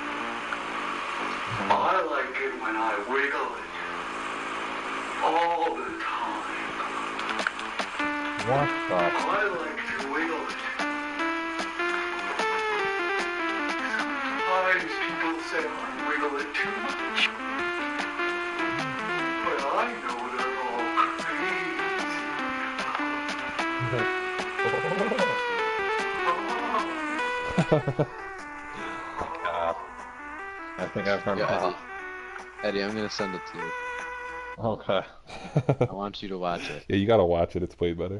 I like it when I wiggle it. All the time. What the? I like to wiggle it. People say I wiggle it too much. But I know they're all crazy. God. I think I've heard. Yeah, Eddie, I'm gonna send it to you. Okay. I want you to watch it. Yeah, you gotta watch it. It's way better.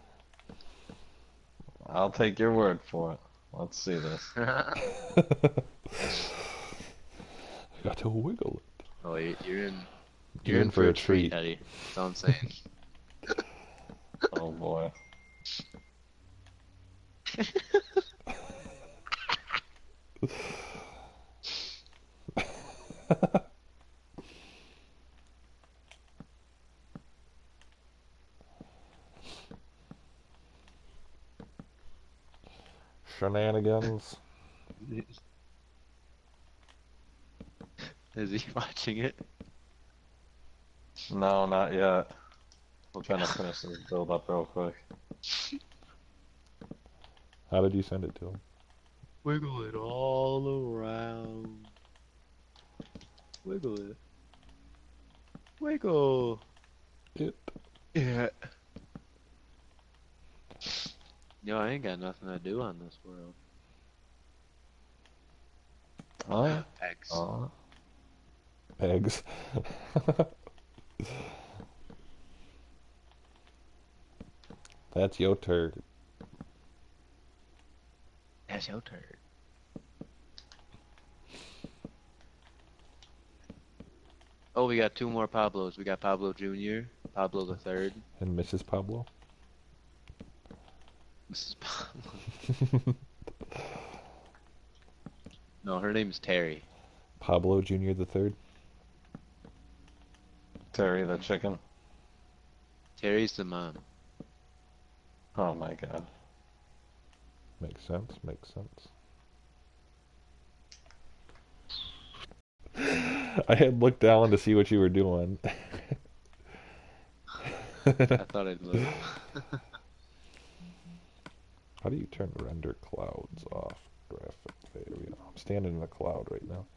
I'll take your word for it. Let's see this. Got to wiggle it. Oh, you're You're in for a treat. Eddie. That's all I'm saying. Oh boy. Shenanigans. Is he watching it? No, not yet. We're trying to finish this build up real quick. How did you send it to him? Wiggle it all around. Wiggle it. Wiggle. It. Yeah. Yo, I ain't got nothing to do on this world. Oh. Eggs. Oh. Eggs. That's your turd. That's your turn. Oh, we got two more Pablos. We got Pablo Jr., Pablo the Third, And Mrs. Pablo. Mrs. Pablo. No, her name's Terry. Pablo Jr. the third. Terry the chicken. Terry's the mom. Oh my god. Makes sense. Makes sense. I had looked down to see what you were doing. I thought I'd look. How do you turn render clouds off? Graphic. There we go. I'm standing in a cloud right now.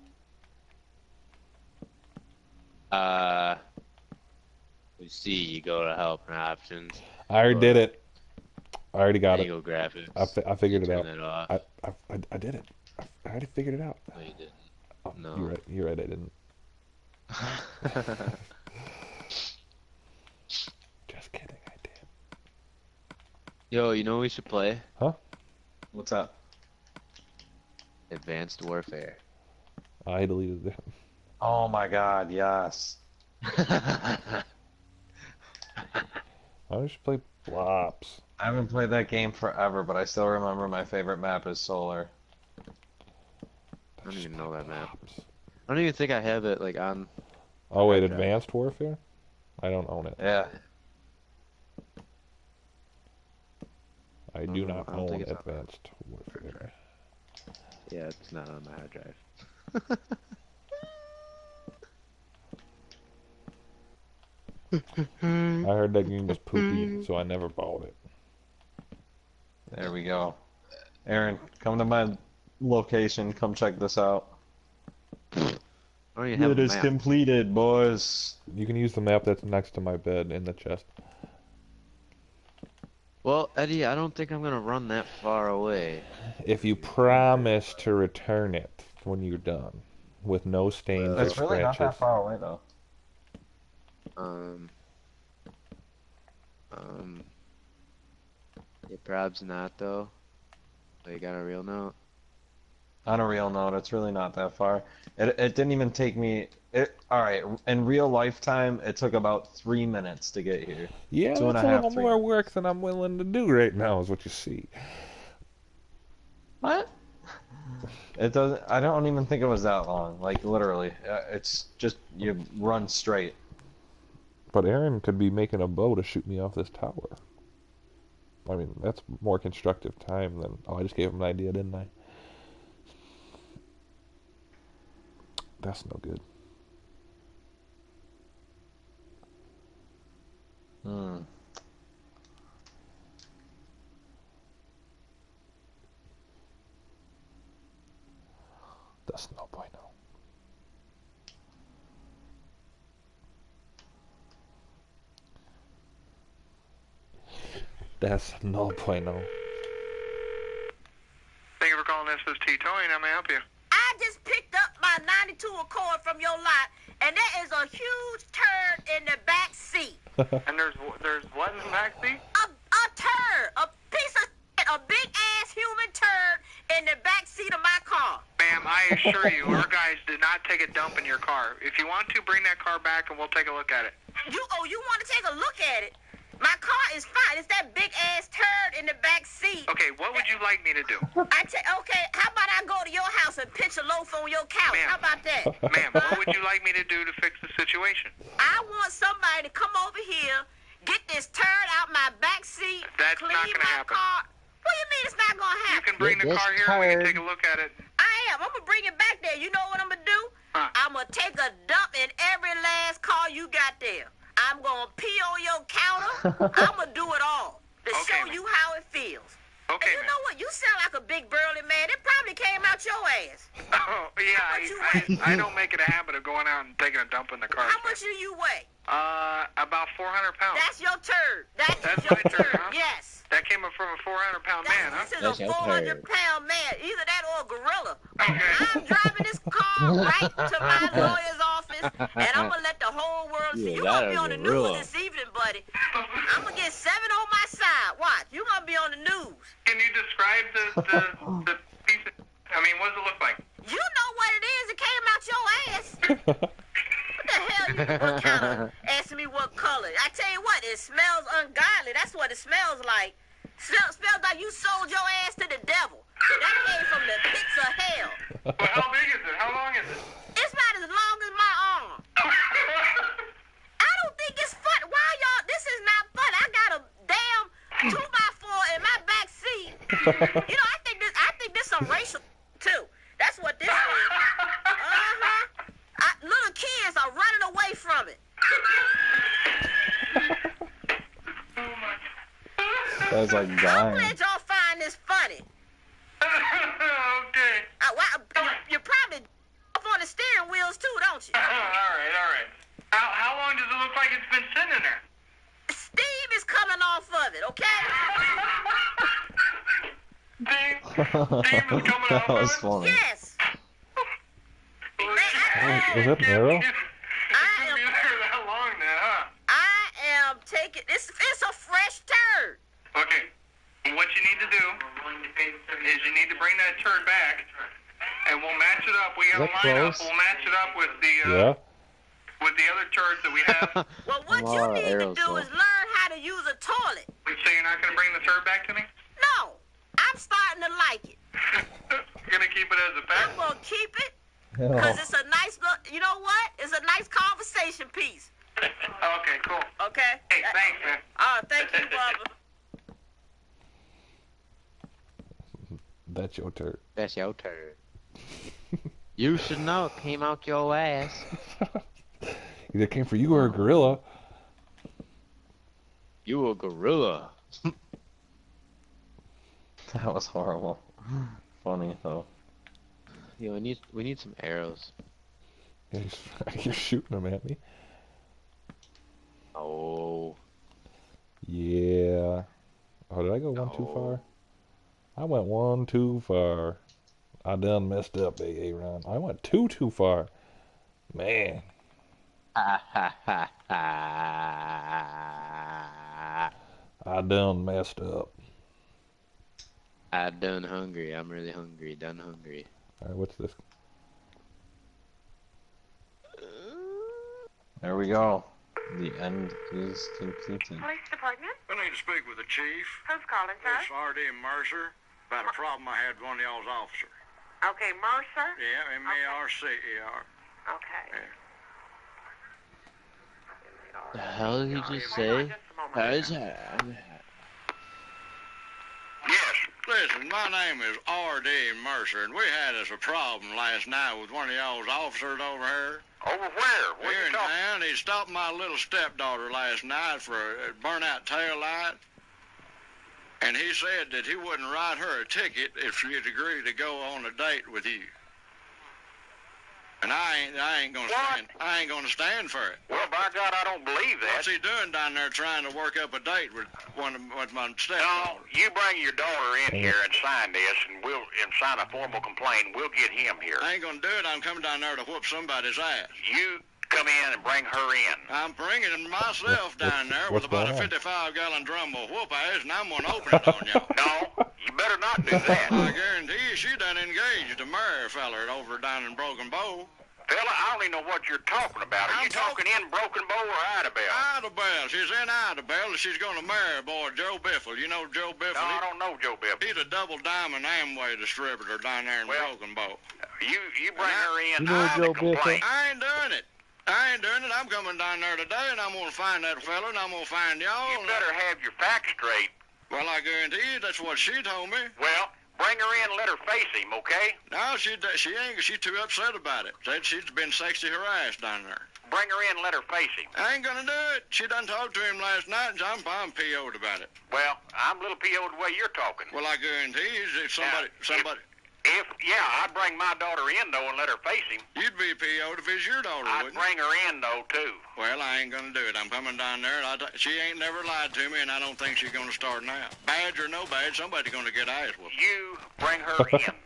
You see, you go to help and options. I already did it. I already got Then it. you go graphics. I figured it out. Turn that off. I did it. I already figured it out. No, you didn't. Oh, No. You're right. You're right. I didn't. Just kidding. I did. Yo, you know what we should play? What's up? Advanced Warfare. I deleted it. Oh my god, yes. I should play Blops. I haven't played that game forever, but I still remember my favorite map is Solar. I don't even know that map. I don't even think I have it like on. Oh wait, Okay. Advanced Warfare? I don't own it. Yeah. I do not I don't own think it's on Advanced Warfare. Yeah, it's not on my hard drive. I heard that game was poopy, so I never bought it. There we go. Aaron, come to my location. Come check this out. I don't even have It a is map. completed, boys. You can use the map that's next to my bed in the chest. Well, Eddie, I don't think I'm gonna run that far away. If you promise to return it when you're done, with no stains or It's really not that scratches. far away, though. Yeah, perhaps not though. But you got a real note. On a real note, it's really not that far. It didn't even take me. Alright, in real lifetime, it took about 3 minutes to get here. Yeah, Two and that's a a half, little 3 more work than I'm willing to do right now, is what you see. What? It doesn't. I don't even think it was that long. Like literally, it's just you run straight. But Aaron could be making a bow to shoot me off this tower. I mean, that's more constructive time than... Oh, I just gave him an idea, didn't I? That's no good. Hmm. That's no bueno. That's no bueno. Thank you for calling SST Towing. How may I help you? I just picked up my 92 Accord from your lot, and there is a huge turd in the back seat. And there's what in the back seat? A turd, a piece of shit, a big ass human turd in the back seat of my car. Ma'am, I assure you, our guys did not take a dump in your car. If you want to, bring that car back and we'll take a look at it. You want to take a look at it? My car is fine. It's that big ass turd in the back seat. Okay, what would you like me to do? Okay, how about I go to your house and pitch a loaf on your couch? Ma'am. How about that? Ma'am, what would you like me to do to fix the situation? I want somebody to come over here, get this turd out my back seat, That's clean not gonna my happen. car. What do you mean it's not gonna You happen? can bring the car here and we can take a look at it. I am. I'm gonna bring it back there. You know what I'm gonna do? Huh. I'm gonna take a dump in every last car you got there. I'm gonna pee on your counter. I'm gonna do it all to Okay, show ma'am. you how it feels. Okay, And you know what? You sound like a big burly man. It probably came out your ass. Oh, yeah, How much you weigh? I don't make it a habit of going out and taking a dump in the car. How much do you weigh? About 400 pounds. That's your turd. That's That's your my turd, turd. huh? Yes. That came from a 400-pound man, huh? This is That's a your 400-pound man. Either that or a gorilla. Okay. I'm driving this car right to my lawyer's office, and I'm going to let the whole world see. Yeah, You're going to that be on the is a gorilla. news this evening, buddy. I'm going to get 7 on my side. Watch. You're going to be on the news. Can you describe the piece of... I mean, what does it look like? You know what it is. It came out your ass. What the hell? What kind of asking me what color? I tell you what, it smells ungodly. That's what it smells like. Smells like you sold your ass to the devil. That came from the pits of hell. Well, how big is it? How long is it? It's about as long as my arm. I don't think it's fun. Why y'all? This is not fun. I got a damn 2x4 in my back seat. You know, I think this some racial too. That's what this is. Little kids are running away from it. That's like I'm dying. glad y'all find this funny. Okay. You probably up on the steering wheels too, don't you? All right. How long does it look like it's been sitting in there? Steve is coming off of it, okay? Steve is coming That off of was it? funny. Yes. Is that an arrow? It's gonna be there that long then, huh? I am taking this. It's a fresh turd. Okay. What you need to do is you need to bring that turd back, and we'll match it up. We got a That lineup. close? We'll match it up with the Yeah. with the other turds that we have. Well, what A lot you of need to arrows, do though. is learn how to use a toilet. So you're not gonna bring the turd back to me? No, I'm starting to like it. You're gonna keep it as a pet? I'm gonna keep it because it's a nice. You know what? It's a nice conversation piece. Okay, cool. Okay. Hey, thanks, man. Thank you, Bubba. That's your turd. That's your turd. You should know it came out your ass. Either came for you or a gorilla. You a gorilla. That was horrible. Funny though. Yo, we need some arrows. You're shooting them at me. Oh. Yeah. Oh, did I go one too far? I went one too far. I done messed up, Big Aaron. I went too far. Man. Ha ha ha ha. I done messed up. I done hungry. I'm really hungry. Done hungry. Alright, what's this? There we go. The end is completed. Police department? I need to speak with the chief. Who's calling, sir? It's R.D. Mercer. About a problem I had with one of y'all's officers. Okay, Mercer? Yeah, M-A-R-C-E-R. Okay. The hell did he just say? How's that? Yes. Listen, my name is R.D. Mercer, and we had us a problem last night with one of y'all's officers over here. Over where? Where Here you in talking? town, he stopped my little stepdaughter last night for a burnout tail light. And he said that he wouldn't write her a ticket if she'd agree to go on a date with you. And I ain't gonna stand. I ain't gonna stand for it. Well, by God, I don't believe that. What's he doing down there trying to work up a date with with my stepdaughter? No, you bring your daughter in here and sign this, and sign a formal complaint. We'll get him here. I ain't gonna do it. I'm coming down there to whoop somebody's ass. You come in and bring her in. I'm bringing myself down there with what's about a going on? 55-gallon drum of whoop ass, and I'm gonna open it on y'all. No, you better not do that. I guarantee you, she done engaged a married feller over down in Broken Bow. Fella, I only know what you're talking about. Are you talking in Broken Bow or Idabel? Idabel. She's in Idabel, and she's gonna marry boy Joe Biffle. You know Joe Biffle? No, I don't know Joe Biffle. He's a double diamond Amway distributor down there in Broken Bow. You bring her in. You know sign Joe the complaint. I ain't doing it. I ain't doing it. I'm coming down there today, and I'm gonna find that fella, and I'm gonna find y'all. You better have your facts straight. Well, I guarantee you, that's what she told me. Well, bring her in and let her face him, okay? No, she ain't. She's too upset about it. Said she's been sexually harassed down there. Bring her in and let her face him. I ain't gonna do it. She done talked to him last night, and I'm PO'd about it. Well, I'm a little PO'd the way you're talking. Well, I guarantee you, if somebody. I'd bring my daughter in, though, and let her face him. You'd be PO'd if it's your daughter, I'd wouldn't bring her in, though, too. Well, I ain't gonna do it. I'm coming down there. She ain't never lied to me, and I don't think she's gonna start now. Badge or no badge, somebody's gonna get ass whooped. You bring her in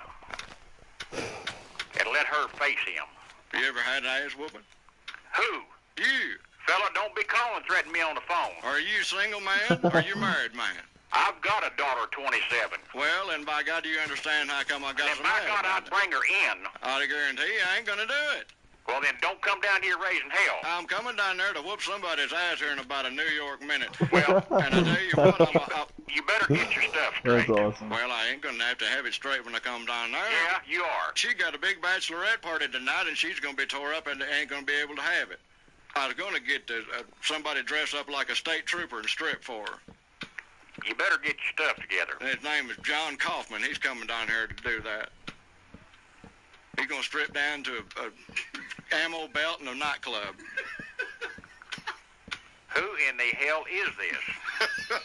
and let her face him. You ever had ass whooping? Who? You. Fella, don't be calling threatening me on the phone. Are you single man or you married man? I've got a daughter, 27. Well, and by God, do you understand how come I got And some by ass God, about I'd it? bring her in. I guarantee you I ain't gonna do it. Well, then don't come down here raising hell. I'm coming down there to whoop somebody's ass here in about a New York minute. Well, And I tell you what, you better get your stuff That's straight. awesome. well, I ain't gonna have to have it straight when I come down there. Yeah, you are. She got a big bachelorette party tonight, and she's gonna be tore up and ain't gonna be able to have it. I was gonna get somebody dressed up like a state trooper and strip for her. You better get your stuff together. And his name is John Kaufman. He's coming down here to do that. He's gonna strip down to a ammo belt and a nightclub. Who in the hell is this?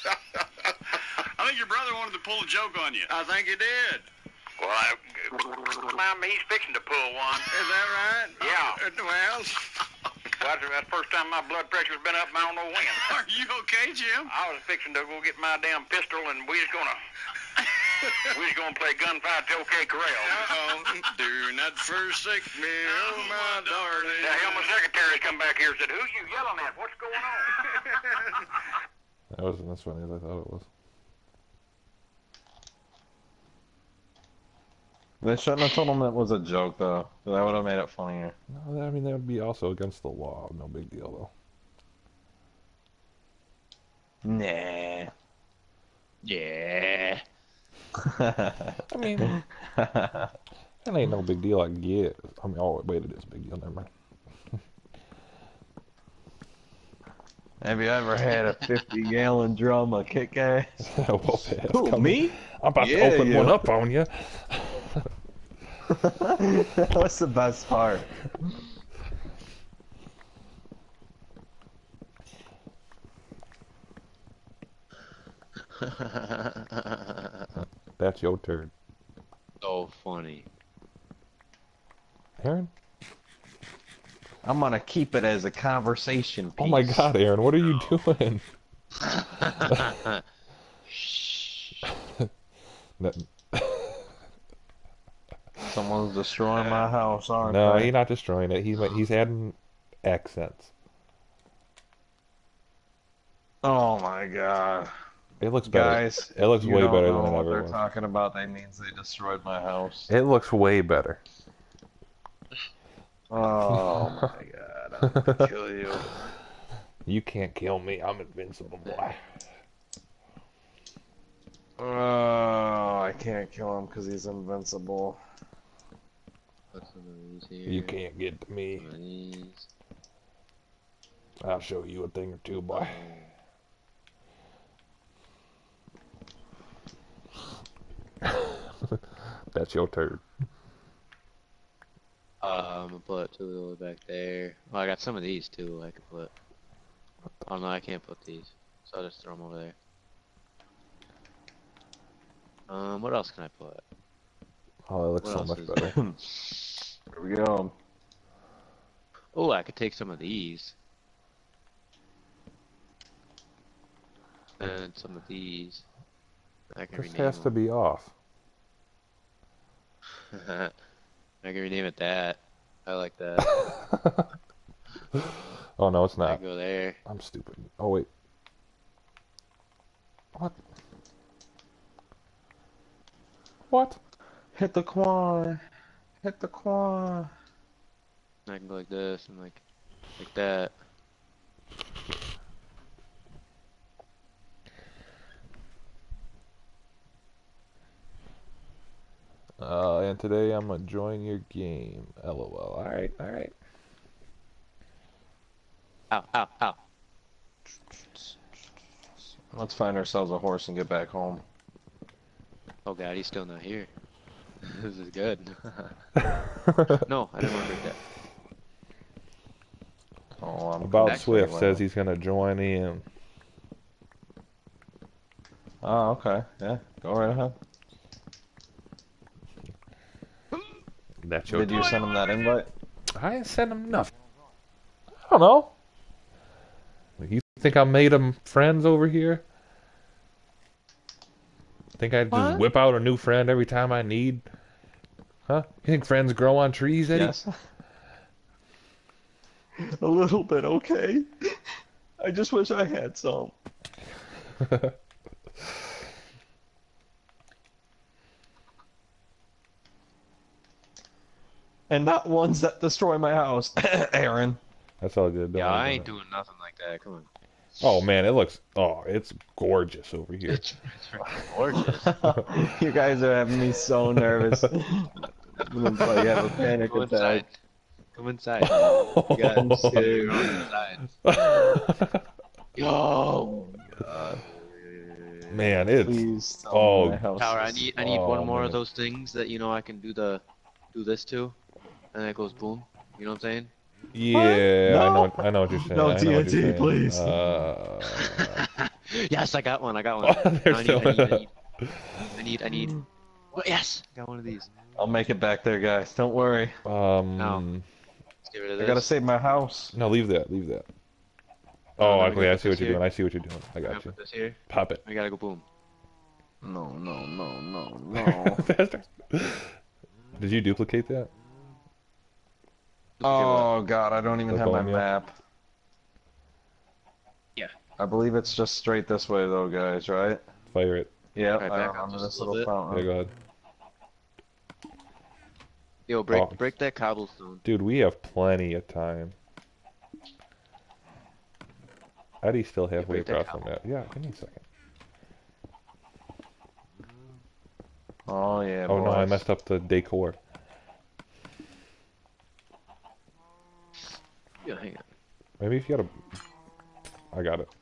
I think your brother wanted to pull a joke on you. I think he did. Well, he's fixing to pull one. Is that right? Yeah. Well, That's the first time my blood pressure's been up in I don't know when. Are you okay, Jim? I was fixing to go get my damn pistol, and we was gonna play gunfight to OK Corral. uh-oh. Do not forsake me, oh my darling. Now, hell, my secretary come back here and said, "Who you yelling at? What's going on?" That wasn't as funny as I thought it was. They shouldn't have told him it was a joke, though. That would have made it funnier. No, I mean, that would be also against the law. No big deal, Nah. Yeah. though. I mean, that ain't no big deal, I get. I mean, oh, wait, it is a big deal. Never mind. Have you ever had a 50-gallon drum of kick ass? Whoop ass Who, coming. me? I'm about Yeah, to open you. one up on you. What's the best part? That's your turn. So funny. Aaron? I'm gonna keep it as a conversation piece. Oh my god, Aaron, what are you doing? That- Someone's destroying my house, aren't no, they? he's not destroying it. He's adding accents. Oh my god. It looks better. Guys, It looks if you way don't better know than it what ever they're was. talking about, that means they destroyed my house. It looks way better. Oh my god, I'm gonna kill you. You can't kill me. I'm invincible, boy. Oh, I can't kill him because he's invincible. Put some of these here. You can't get to me. Some of these. I'll show you a thing or two, boy. That's your turn. I'm gonna put two of those back there. Well, I got some of these too. I could put. Oh no, I can't put these. So I'll just throw them over there. What else can I put? Oh, that looks What so else much is better. Here we go. Oh, I could take some of these. And some of these. I can This rename has to be off. them. I can rename it that. I like that. Oh no, it's I not. go there. I'm stupid. Oh wait. What? What? Hit the quad. Hit the quad. I can go like this and like that. And today I'm enjoying your game. LOL. Alright, alright. Ow, ow, ow. Let's find ourselves a horse and get back home. Oh god, he's still not here. This is good. No, I didn't want to break that. Oh, I'm About actually Swift says winning. he's gonna join in. Oh, okay. Yeah, go right ahead. That's your Did you send him that invite? I ain't sent him nothing. I don't know. You think I made them friends over here? Think I just whip out a new friend every time I need? Huh? You think friends grow on trees, Eddie? Yes. A little bit, okay. I just wish I had some. And not ones that destroy my house, Aaron. That's all good. Don't Yeah, worry I about ain't it. doing nothing like that. Come on. Oh man, it looks. Oh, it's gorgeous over here. It's freaking gorgeous. You guys are having me so nervous. I'm gonna probably have a panic Go inside. attack. Come inside. You got I'm scared. Go inside. Yo. Man, it's. Please tell Oh. me my house Tower, I is- need Oh, one more man. of those things that I can do this to, and it goes boom. You know what I'm saying? Yeah, No. I know what you're saying. No I know what TNT, you're saying. please. Yes, I got one. I got one. Oh, there's I need. Oh, yes, I got one of these. I'll make it back there, guys. Don't worry. Let's get rid of I this. gotta save my house. No, leave that. Leave that. No, Oh, no, we okay, gotta I put see what this you're here. doing. I see what you're doing. I I'm gonna got you. put this here. Pop it. We gotta go boom. No, no, no, no, no. Faster. Did you duplicate that? Oh god, I don't even The have my bone, yeah. map. Yeah. I believe it's just straight this way though, guys, right? Fire it. Yeah, Alright, I back up remember just this a little little bit. Yeah, fountain. go ahead. Yo, break that cobblestone. Dude, we have plenty of time. Eddie's still halfway break that across the map. Yeah, give me a second. Oh yeah, Oh no, I boys. messed up the decor. Yeah, hang on. Maybe if you got a... I got it.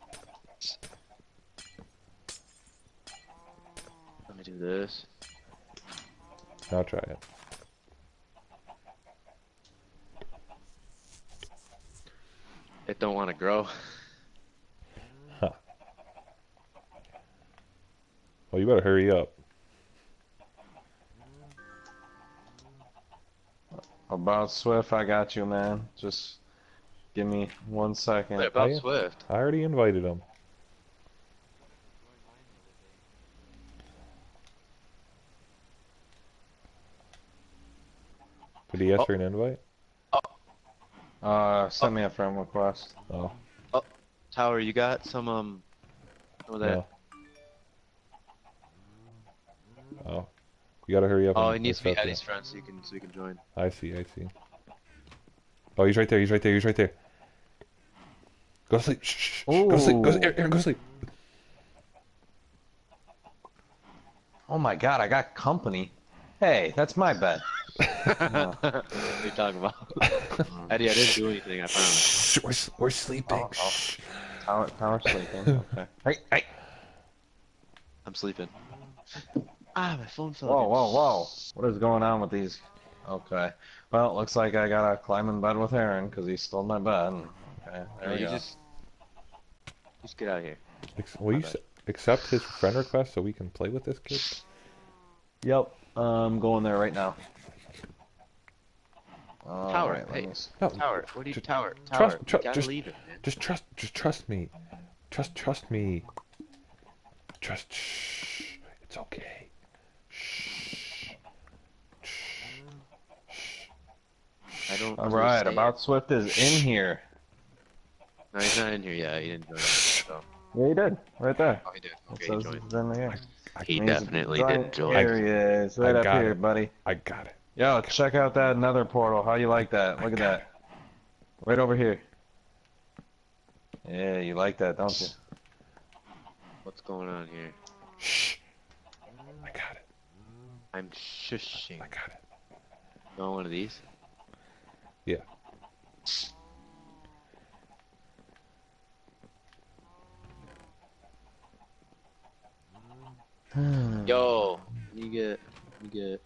Let me do this. Now try it. It don't want to grow. Huh. Well, you better hurry up. About Swift, I got you, man. Just give me 1 second. What about yeah. Swift? I already invited him. Did he ask for an invite? Send me a friend request. Oh, Tower, you got some of that? no. Oh. You gotta hurry up. Oh, and it needs to be accept Eddie's it. friend so you can join. I see, I see. Oh, he's right there, he's right there, he's right there. Go to sleep. Shh, shh, shh. Go to sleep. Go to, Ooh. Aaron, go to sleep. Oh my god, I got company. Hey, that's my bed. What are you talking about? Eddie, I didn't do anything, I promise. Shh, we're sleeping. Oh. Shh. Tower sleeping. Okay. Hey, hey. I'm sleeping. Ah, my phone fell Whoa, again. whoa, whoa. What is going on with these? Okay. Well, it looks like I gotta climb in bed with Aaron because he stole my bed. Okay, there No, we you go. just get out of here. Will you bad. accept his friend request so we can play with this kid? Yep, I'm going there right now. Tower, Alright, let hey, me see. No, Tower. What do you ju- Tower? trust, You gotta just, leave it, man. just trust me. Trust me. Shh. It's okay. Shh. I don't Alright, understand. About Swift is in here. No, he's not in here yet. He didn't join. So. Yeah, he did. Right there. Oh, he did. It Okay, he says joined. he's in here. He Means definitely did join. Here he is, right I up got here, it. buddy. I got it. Yo, check out that nether portal. How you like that? Look at that. Right over here. Yeah, you like that, don't you? What's going on here? Shh. I got it. I'm shushing. I got it. You want one of these? Yeah. Yo, you get.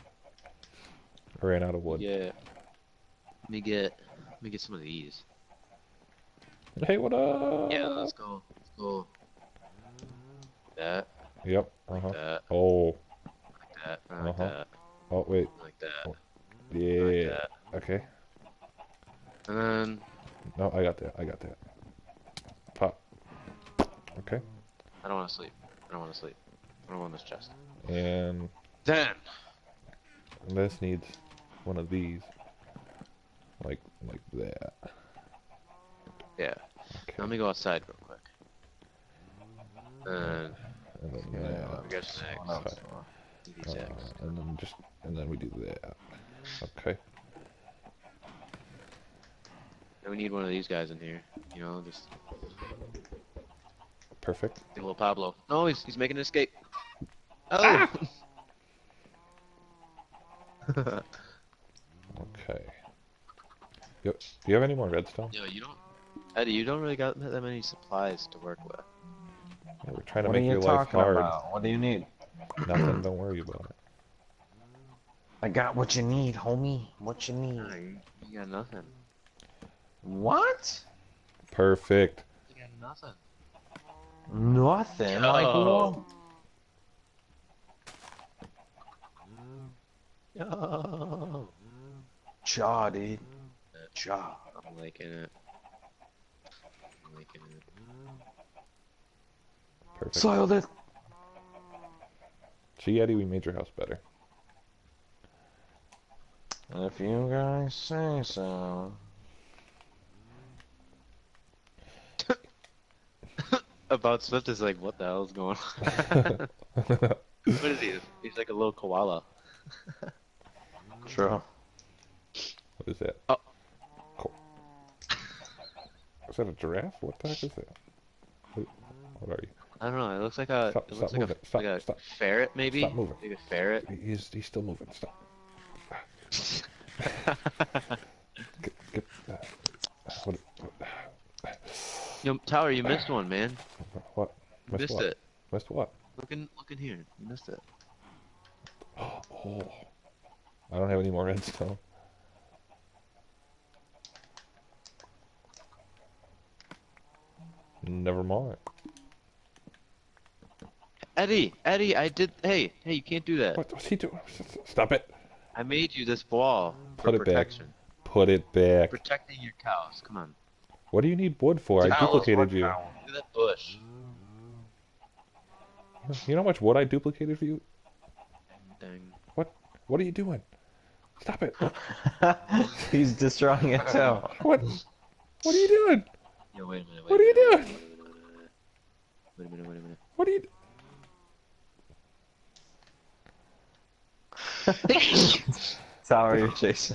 I ran out of wood. Yeah. Let me get some of these. Hey, what up? Yeah, let's go. Let's go. That. Yep. Like that. Oh. Like that. Like that. Oh, wait. Like that. Oh, Like yeah. that. Okay. And then No, I got that. Pop. Okay. I don't want to sleep. I don't want to sleep. I don't want this chest. And Then this needs one of these. Like that. yeah. Okay. Let me go outside real quick. And And then Yeah, that. we got six. what else? These eggs. And then we do that. Okay. And we need one of these guys in here. You know, just Perfect. the little Pablo. No, he's making an escape. Oh. Okay. Yep. Do you have any more redstone? Yo, you don't, Eddie. You don't really got that many supplies to work with. Yeah, we're trying to What are make you your life talking hard. about? What do you need? Nothing. Don't worry about it. I got what you need, homie. What you need. Nah, you got nothing. What? You Perfect. got nothing. Nothing? Like what? Yo. Jaw, dude. Jaw. I'm liking it. I'm liking it. Perfect. Soiled it. See, Eddie, we made your house better. If you guys say so. About Swift is like, what the hell is going on? What is he? He's like a little koala. True. What is that? Oh. Cool. Is that a giraffe? What the heck is that? What are you? I don't know. It looks like a. Stop, it stop looks like moving. a, Stop, like a stop. ferret, maybe. Stop moving. Like a ferret. He's still moving. Stop. Get what, Yo, Tower, you missed one, man. what? You missed what? it. Missed what? Look in here. You missed it. Oh. I don't have any more redstone. Never mind. Eddie, I did. Hey, you can't do that. What's he doing? Stop it. I made you this wall for Put it back. protection. Put it back. Protecting your cows. Come on. What do you need wood for? I Cows, duplicated you. Look at that bush. You know how much wood I duplicated for you? Dang. What are you doing? Stop it. He's destroying it too. What are you doing? Yo, wait a minute. What are you doing? Wait a minute. What are you Tower, you're chasing.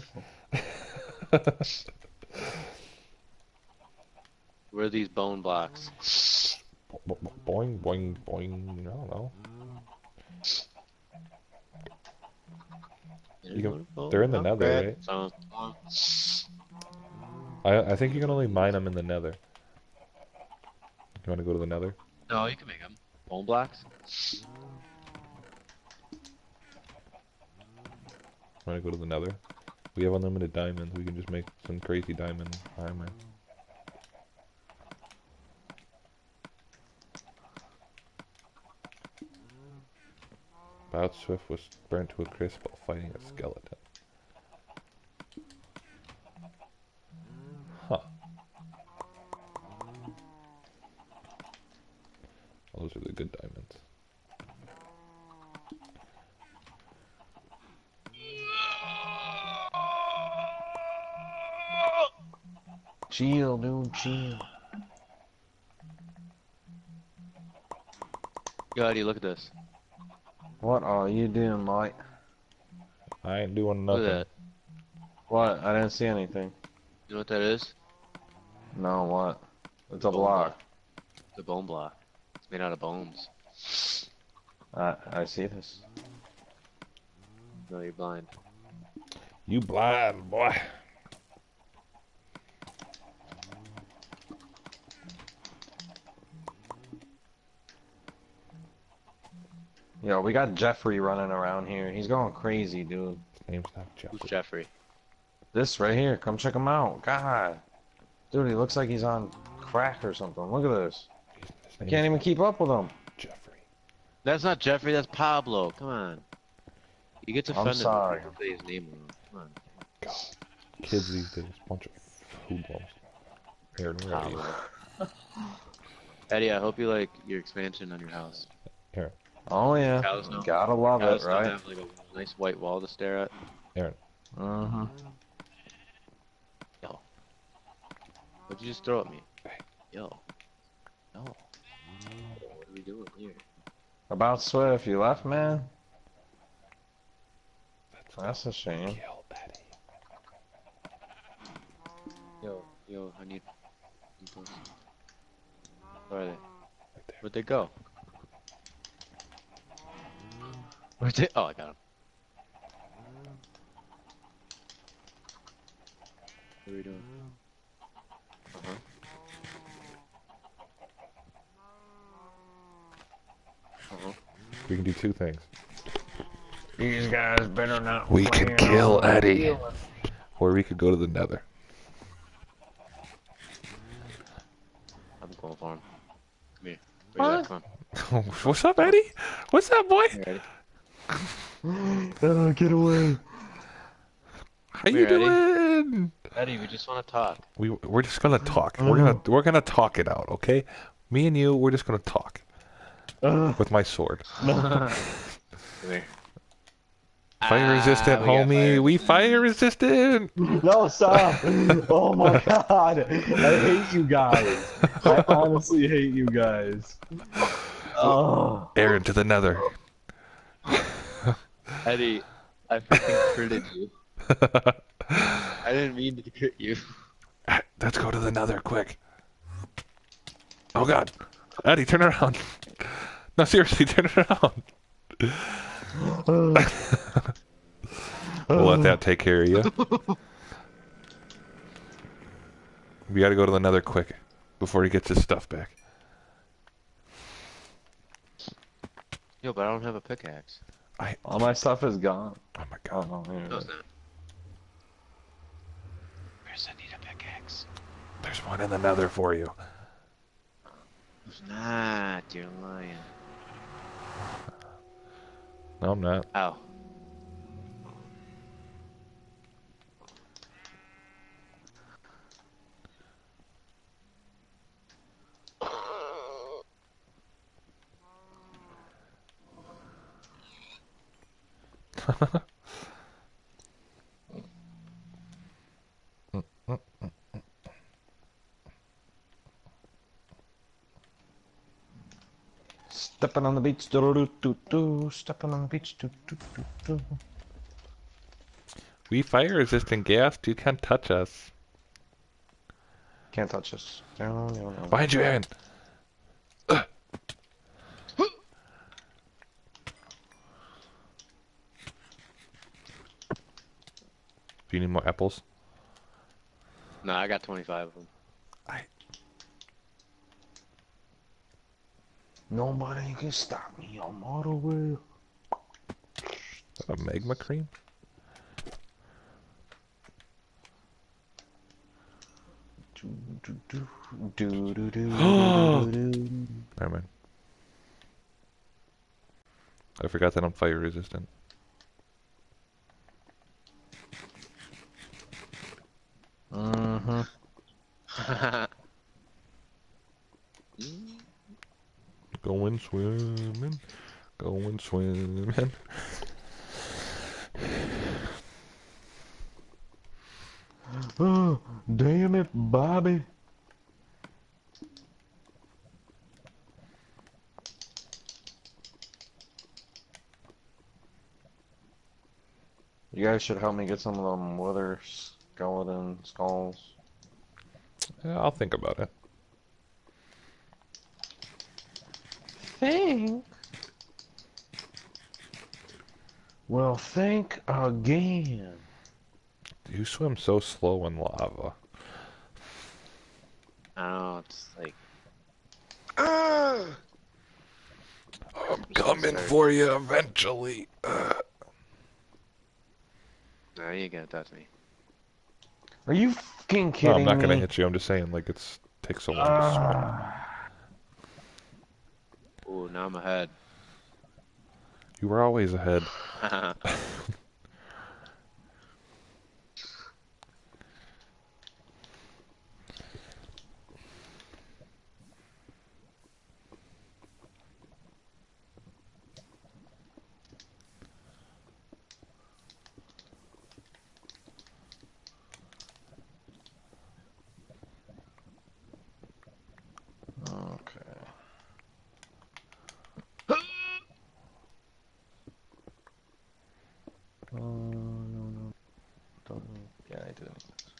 Where are these bone blocks? Boing, boing, boing. I don't know. They're in the nether, right? I think you can only mine them in the nether. You want to go to the nether? No, you can make them. Bone blocks? Want to go to the nether? We have unlimited diamonds. We can just make some crazy diamond armor. About Swift was burnt to a crisp while fighting a skeleton. Chill, dude, chill. Yo, Eddie, look at this. What are you doing, Mike? I ain't doing Look nothing. at that. What? I didn't see anything. You know what that is? No, what? It's a Bone block. The bone block. It's made out of bones. I see this. No, you're blind. You blind, boy. Yo, we got Jeffrey running around here. He's going crazy, dude. His name's not Jeffrey. Who's Jeffrey? This right here. Come check him out. God. Dude, he looks like he's on crack or something. Look at this. His I name's can't even keep up with him. Jeffrey. That's not Jeffrey, that's Pablo. Come on. He gets offended sorry. when I say his name wrong. Come on. God. Kids these days, bunch of hoodlums. Aaron, where are you? Pablo. Eddie, I hope you like your expansion on your house. Aaron. Oh, yeah. Cows don't- Gotta love it, Cows don't right? have like a nice white wall to stare at. Aaron. Mm-hmm. Yo. What'd you just throw at me? Yo. No. What are we doing here? About Swift, you left, man? That's a shame. Kill Eddie. Yo, I need those. Where are they? Where'd they go? Where'd they? Oh, I got them. What are we doing? Uh-huh. Uh-huh. We can do two things. These guys better not. We could play kill around. Eddie. Or we could go to the nether. I'm going for him. Come here. Where you at? Come on. What's up, Eddie? What's up, boy? Here, Eddie. Get away. How Come you here, Eddie. doing? Eddie, we just want to talk. We're just gonna talk. We're gonna talk it out, okay? Me and you, we're just gonna talk. With my sword. Come here. Fire resistant, we got homie. fire We fire resistant. No, stop. Oh my god. I hate you guys. I honestly hate you guys. Oh. Aaron to the nether. Eddie, I freaking critted you. I didn't mean to crit you. Let's go to the nether, quick. Oh god. Eddie, turn around. No, seriously, turn around. We'll let that take care of you. We gotta go to the nether quick before he gets his stuff back. Yo, but I don't have a pickaxe. All my stuff is gone. Oh my god. Oh, here it No, is. it's not. Where's I need a pickaxe? There's one in the nether for you. There's not. You're lying. No, I'm not. Ow. Stepping on the beach, do-do-do-do-do. Stepping on the beach, do-do-do-do. We fire resistant gas. You can't touch us. Can't touch us. No, no, no. Behind you, Aaron. Do you need more apples? No, I got 25 of them. Nobody can stop me on motorway. Is that a magma cream? Never mind. I forgot that I'm fire resistant. Mm-hmm. Going swimming. Going swimming. Damn it, Bobby. You guys should help me get some of them wither skeleton skulls. Yeah, I'll think about it. Think? Well, think again. You swim so slow in lava. Oh, it's like. I'm coming for you eventually. No, you can't touch me. Are you fucking No, kidding I'm not gonna me? hit you. I'm just saying, like, takes so long to swim. Ooh, now I'm ahead. You were always ahead. Okay. No. Don't. Yeah, I do.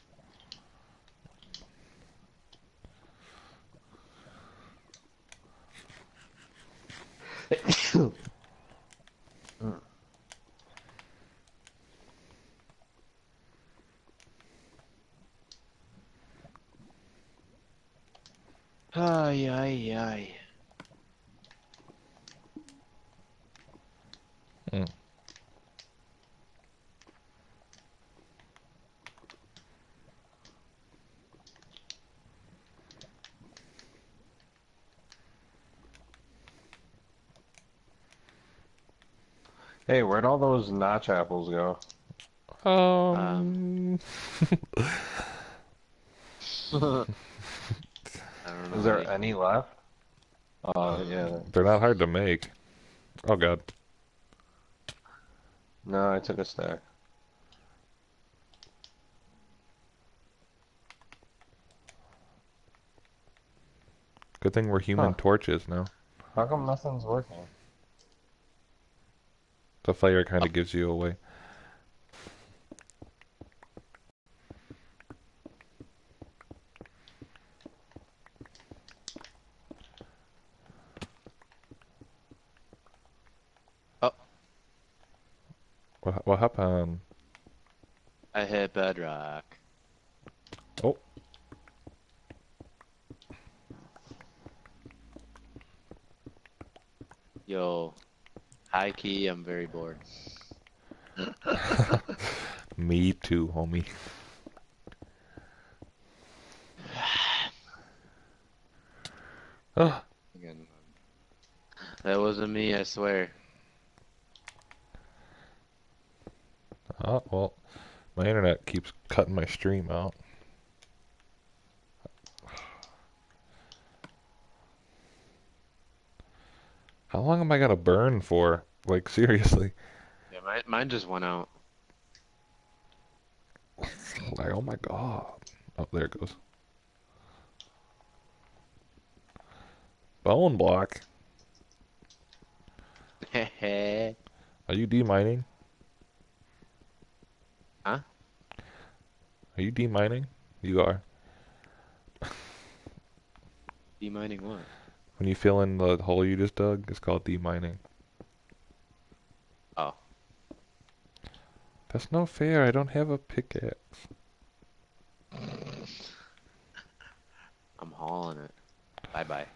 Ay, ay, ay. Hmm. Hey, where'd all those notch apples go? I don't know. Is there any left? Yeah. They're not hard to make. Oh god. No, I took a stack. Good thing we're human torches now. How come nothing's working? The fire kind of gives you away. Oh. What happened? I hit bedrock. Oh. Yo, high key, I'm very bored. Me too, homie. Oh. Again, that wasn't me, I swear. Oh, well, my internet keeps cutting my stream out. How long am I gonna burn for? Like, seriously. Yeah, mine just went out. Like, oh my god. Oh, there it goes. Bone block. Hehe. Are you demining? Huh? Are you demining? You are. Demining what? When you fill in the hole you just dug, it's called demining. Oh. That's no fair. I don't have a pickaxe. I'm hauling it. Bye-bye.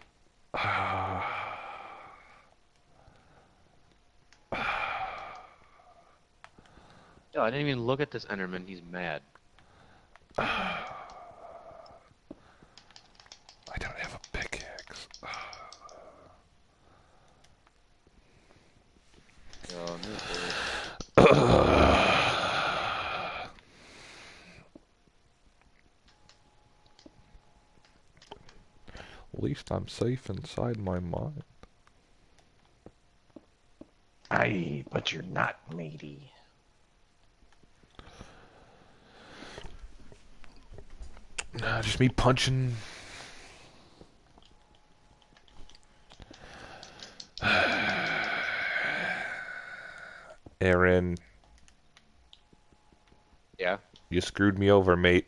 Yo, I didn't even look at this Enderman. He's mad. I don't have a pickaxe. Yo, mister. At least I'm safe inside my mind. Aye, but you're not, matey. Just me punching. Aaron. Yeah. You screwed me over, mate.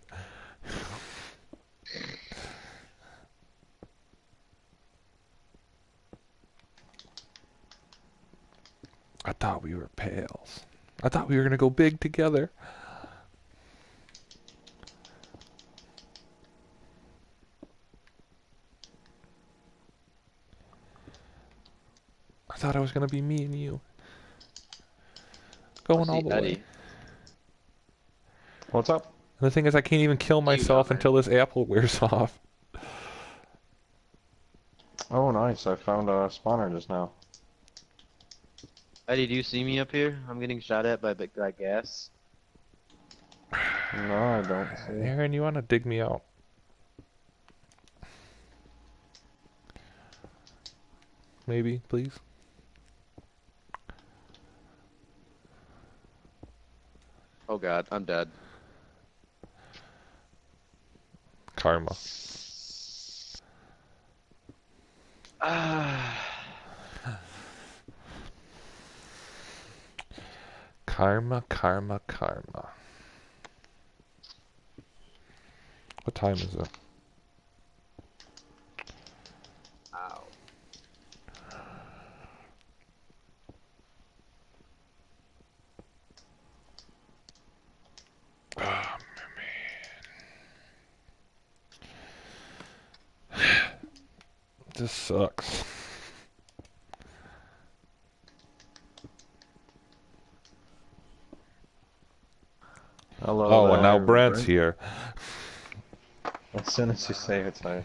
I thought we were pals. I thought we were gonna go big together. I thought it was gonna be me and you. Going all the way. What's up? And the thing is, I can't even kill myself until this apple wears off. Oh, nice. I found a spawner just now. Eddie, do you see me up here? I'm getting shot at by big guy gas. No, I don't see. Aaron, you wanna dig me out? Maybe, please? Oh god, I'm dead. Karma. Karma, karma, karma. What time is it? Ow. Oh, man. This sucks. Hello Oh, there, and now Brent's Brent. here. As soon as you say it's hi.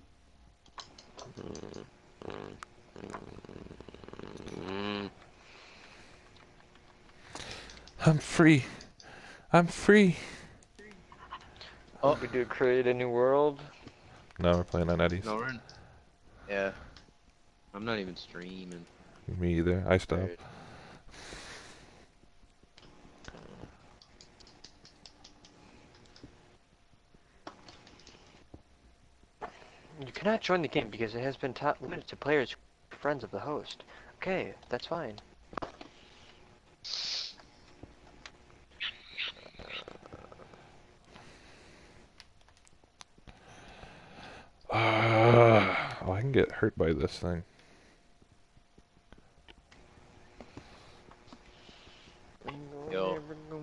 I'm free. I'm free. Oh, we do create a new world. No, we're playing on Eddie's. No, we're in. Yeah. I'm not even streaming. Me either. I stopped. Weird. You cannot join the game because it has been limited to players who are friends of the host. Okay, that's fine. Oh, I can get hurt by this thing. Yo.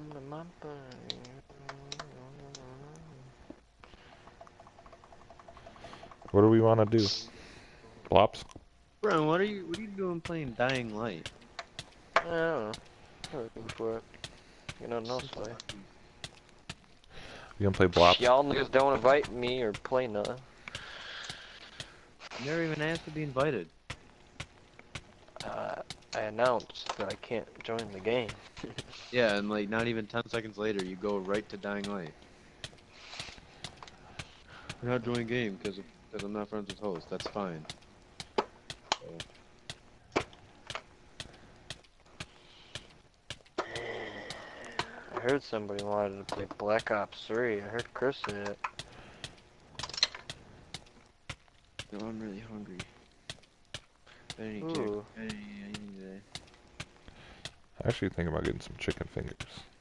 What do we want to do? Blops? Bro, what are you doing playing Dying Light? I don't know. I'm looking for it. You don't know, so. You gonna play Blops? Y'all niggas don't invite me or play nothing. You never even asked to be invited. I announced that I can't join the game. Yeah, and like not even 10 seconds later, you go right to Dying Light. You're not joining game because I'm not friends with host. That's fine. So. I heard somebody wanted to play Black Ops 3. I heard Chris say it. No, I'm really hungry. I need Ooh. I need that. I actually think about getting some chicken fingers.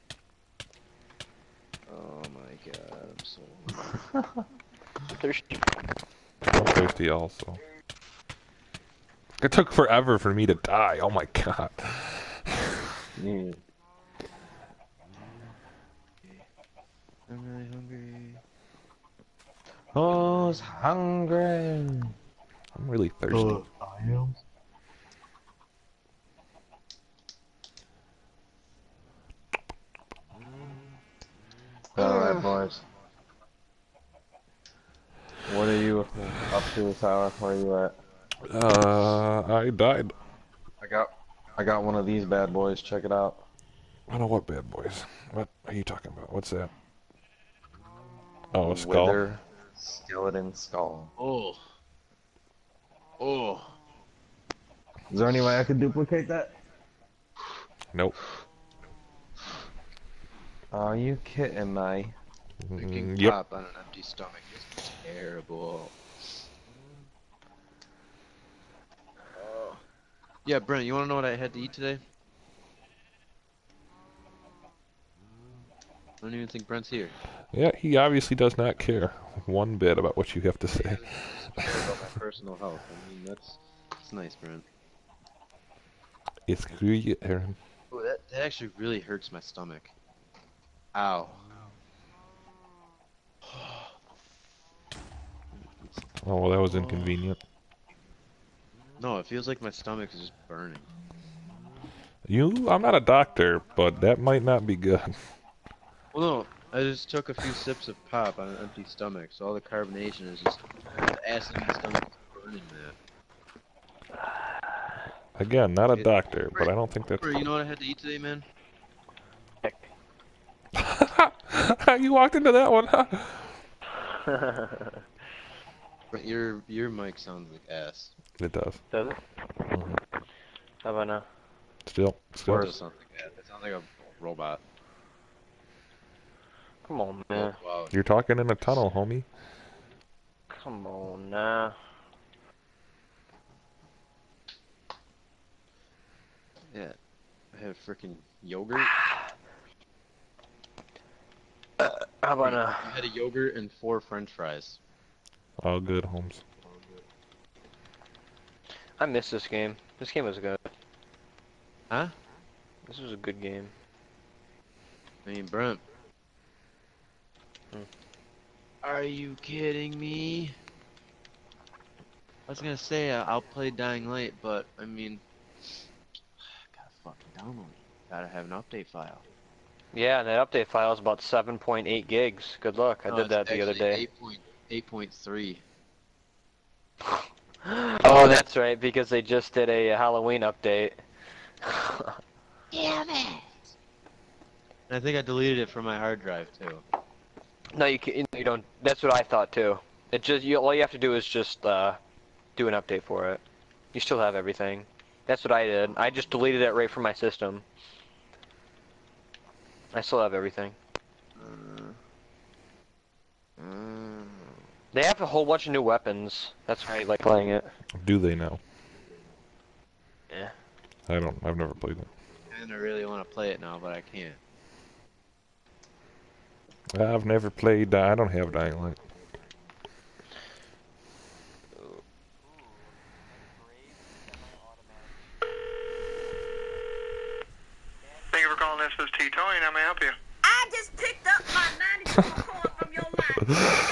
Oh my god, I'm so Thirsty. I'm thirsty also. It took forever for me to die. Oh my god. Yeah. I'm really hungry. Who's hungry? I'm really thirsty. I am. Alright, boys. What are you up to, Tyler? Where are you at? I died. I got one of these bad boys. Check it out. I don't know what bad boys. What are you talking about? What's that? Oh, a skull. Wither skeleton skull. Oh. Oh. Is there any way I could duplicate that? Nope. Are you kidding me? Drinking Yep. pop on an empty stomach is terrible. Oh. Yeah, Brent, you want to know what I had to eat today? I don't even think Brent's here. Yeah, he obviously does not care one bit about what you have to say. He doesn't care about my personal health. I mean, that's nice, Brent. It's screw you, Aaron. Oh, that actually really hurts my stomach. Ow. Oh, well, that was inconvenient. No, it feels like my stomach is just burning. I'm not a doctor, but that might not be good. Well, no, I just took a few sips of pop on an empty stomach, so all the carbonation is just the acid in the stomach is burning that. Again, not a doctor, but I don't think that's... You know what I had to eat today, man? You walked into that one, huh? Your mic sounds like ass. It does. Does it? Mm-hmm. How about now? Still. It does sound like ass. It sounds like a robot. Come on, man. Wow. You're talking in a tunnel, homie. Come on, now. Yeah. I had freaking yogurt. How about now? I had a yogurt and 4 French fries. All good, Holmes. I missed this game. This game was good. Huh? This was a good game. I mean, Brent. Are you kidding me? I was gonna say I'll play Dying Light, but I mean, gotta fucking download it. Gotta have an update file. Yeah, that update file is about 7.8 gigs. Good luck. I did that the other day. 8.3. Oh, that's right, because they just did a Halloween update. Damn it! And I think I deleted it from my hard drive too. No, you don't. That's what I thought too. It just all you have to do is just do an update for it. You still have everything. That's what I did. I just deleted it right from my system. I still have everything. They have a whole bunch of new weapons. That's why I like playing it. Do they now? Yeah. I've never played it. And I really want to play it now, but I can't. I've never played, I don't have Dying Light. Thank you for calling SST Towing. How may I help you? I just picked up my 94 cord from your line.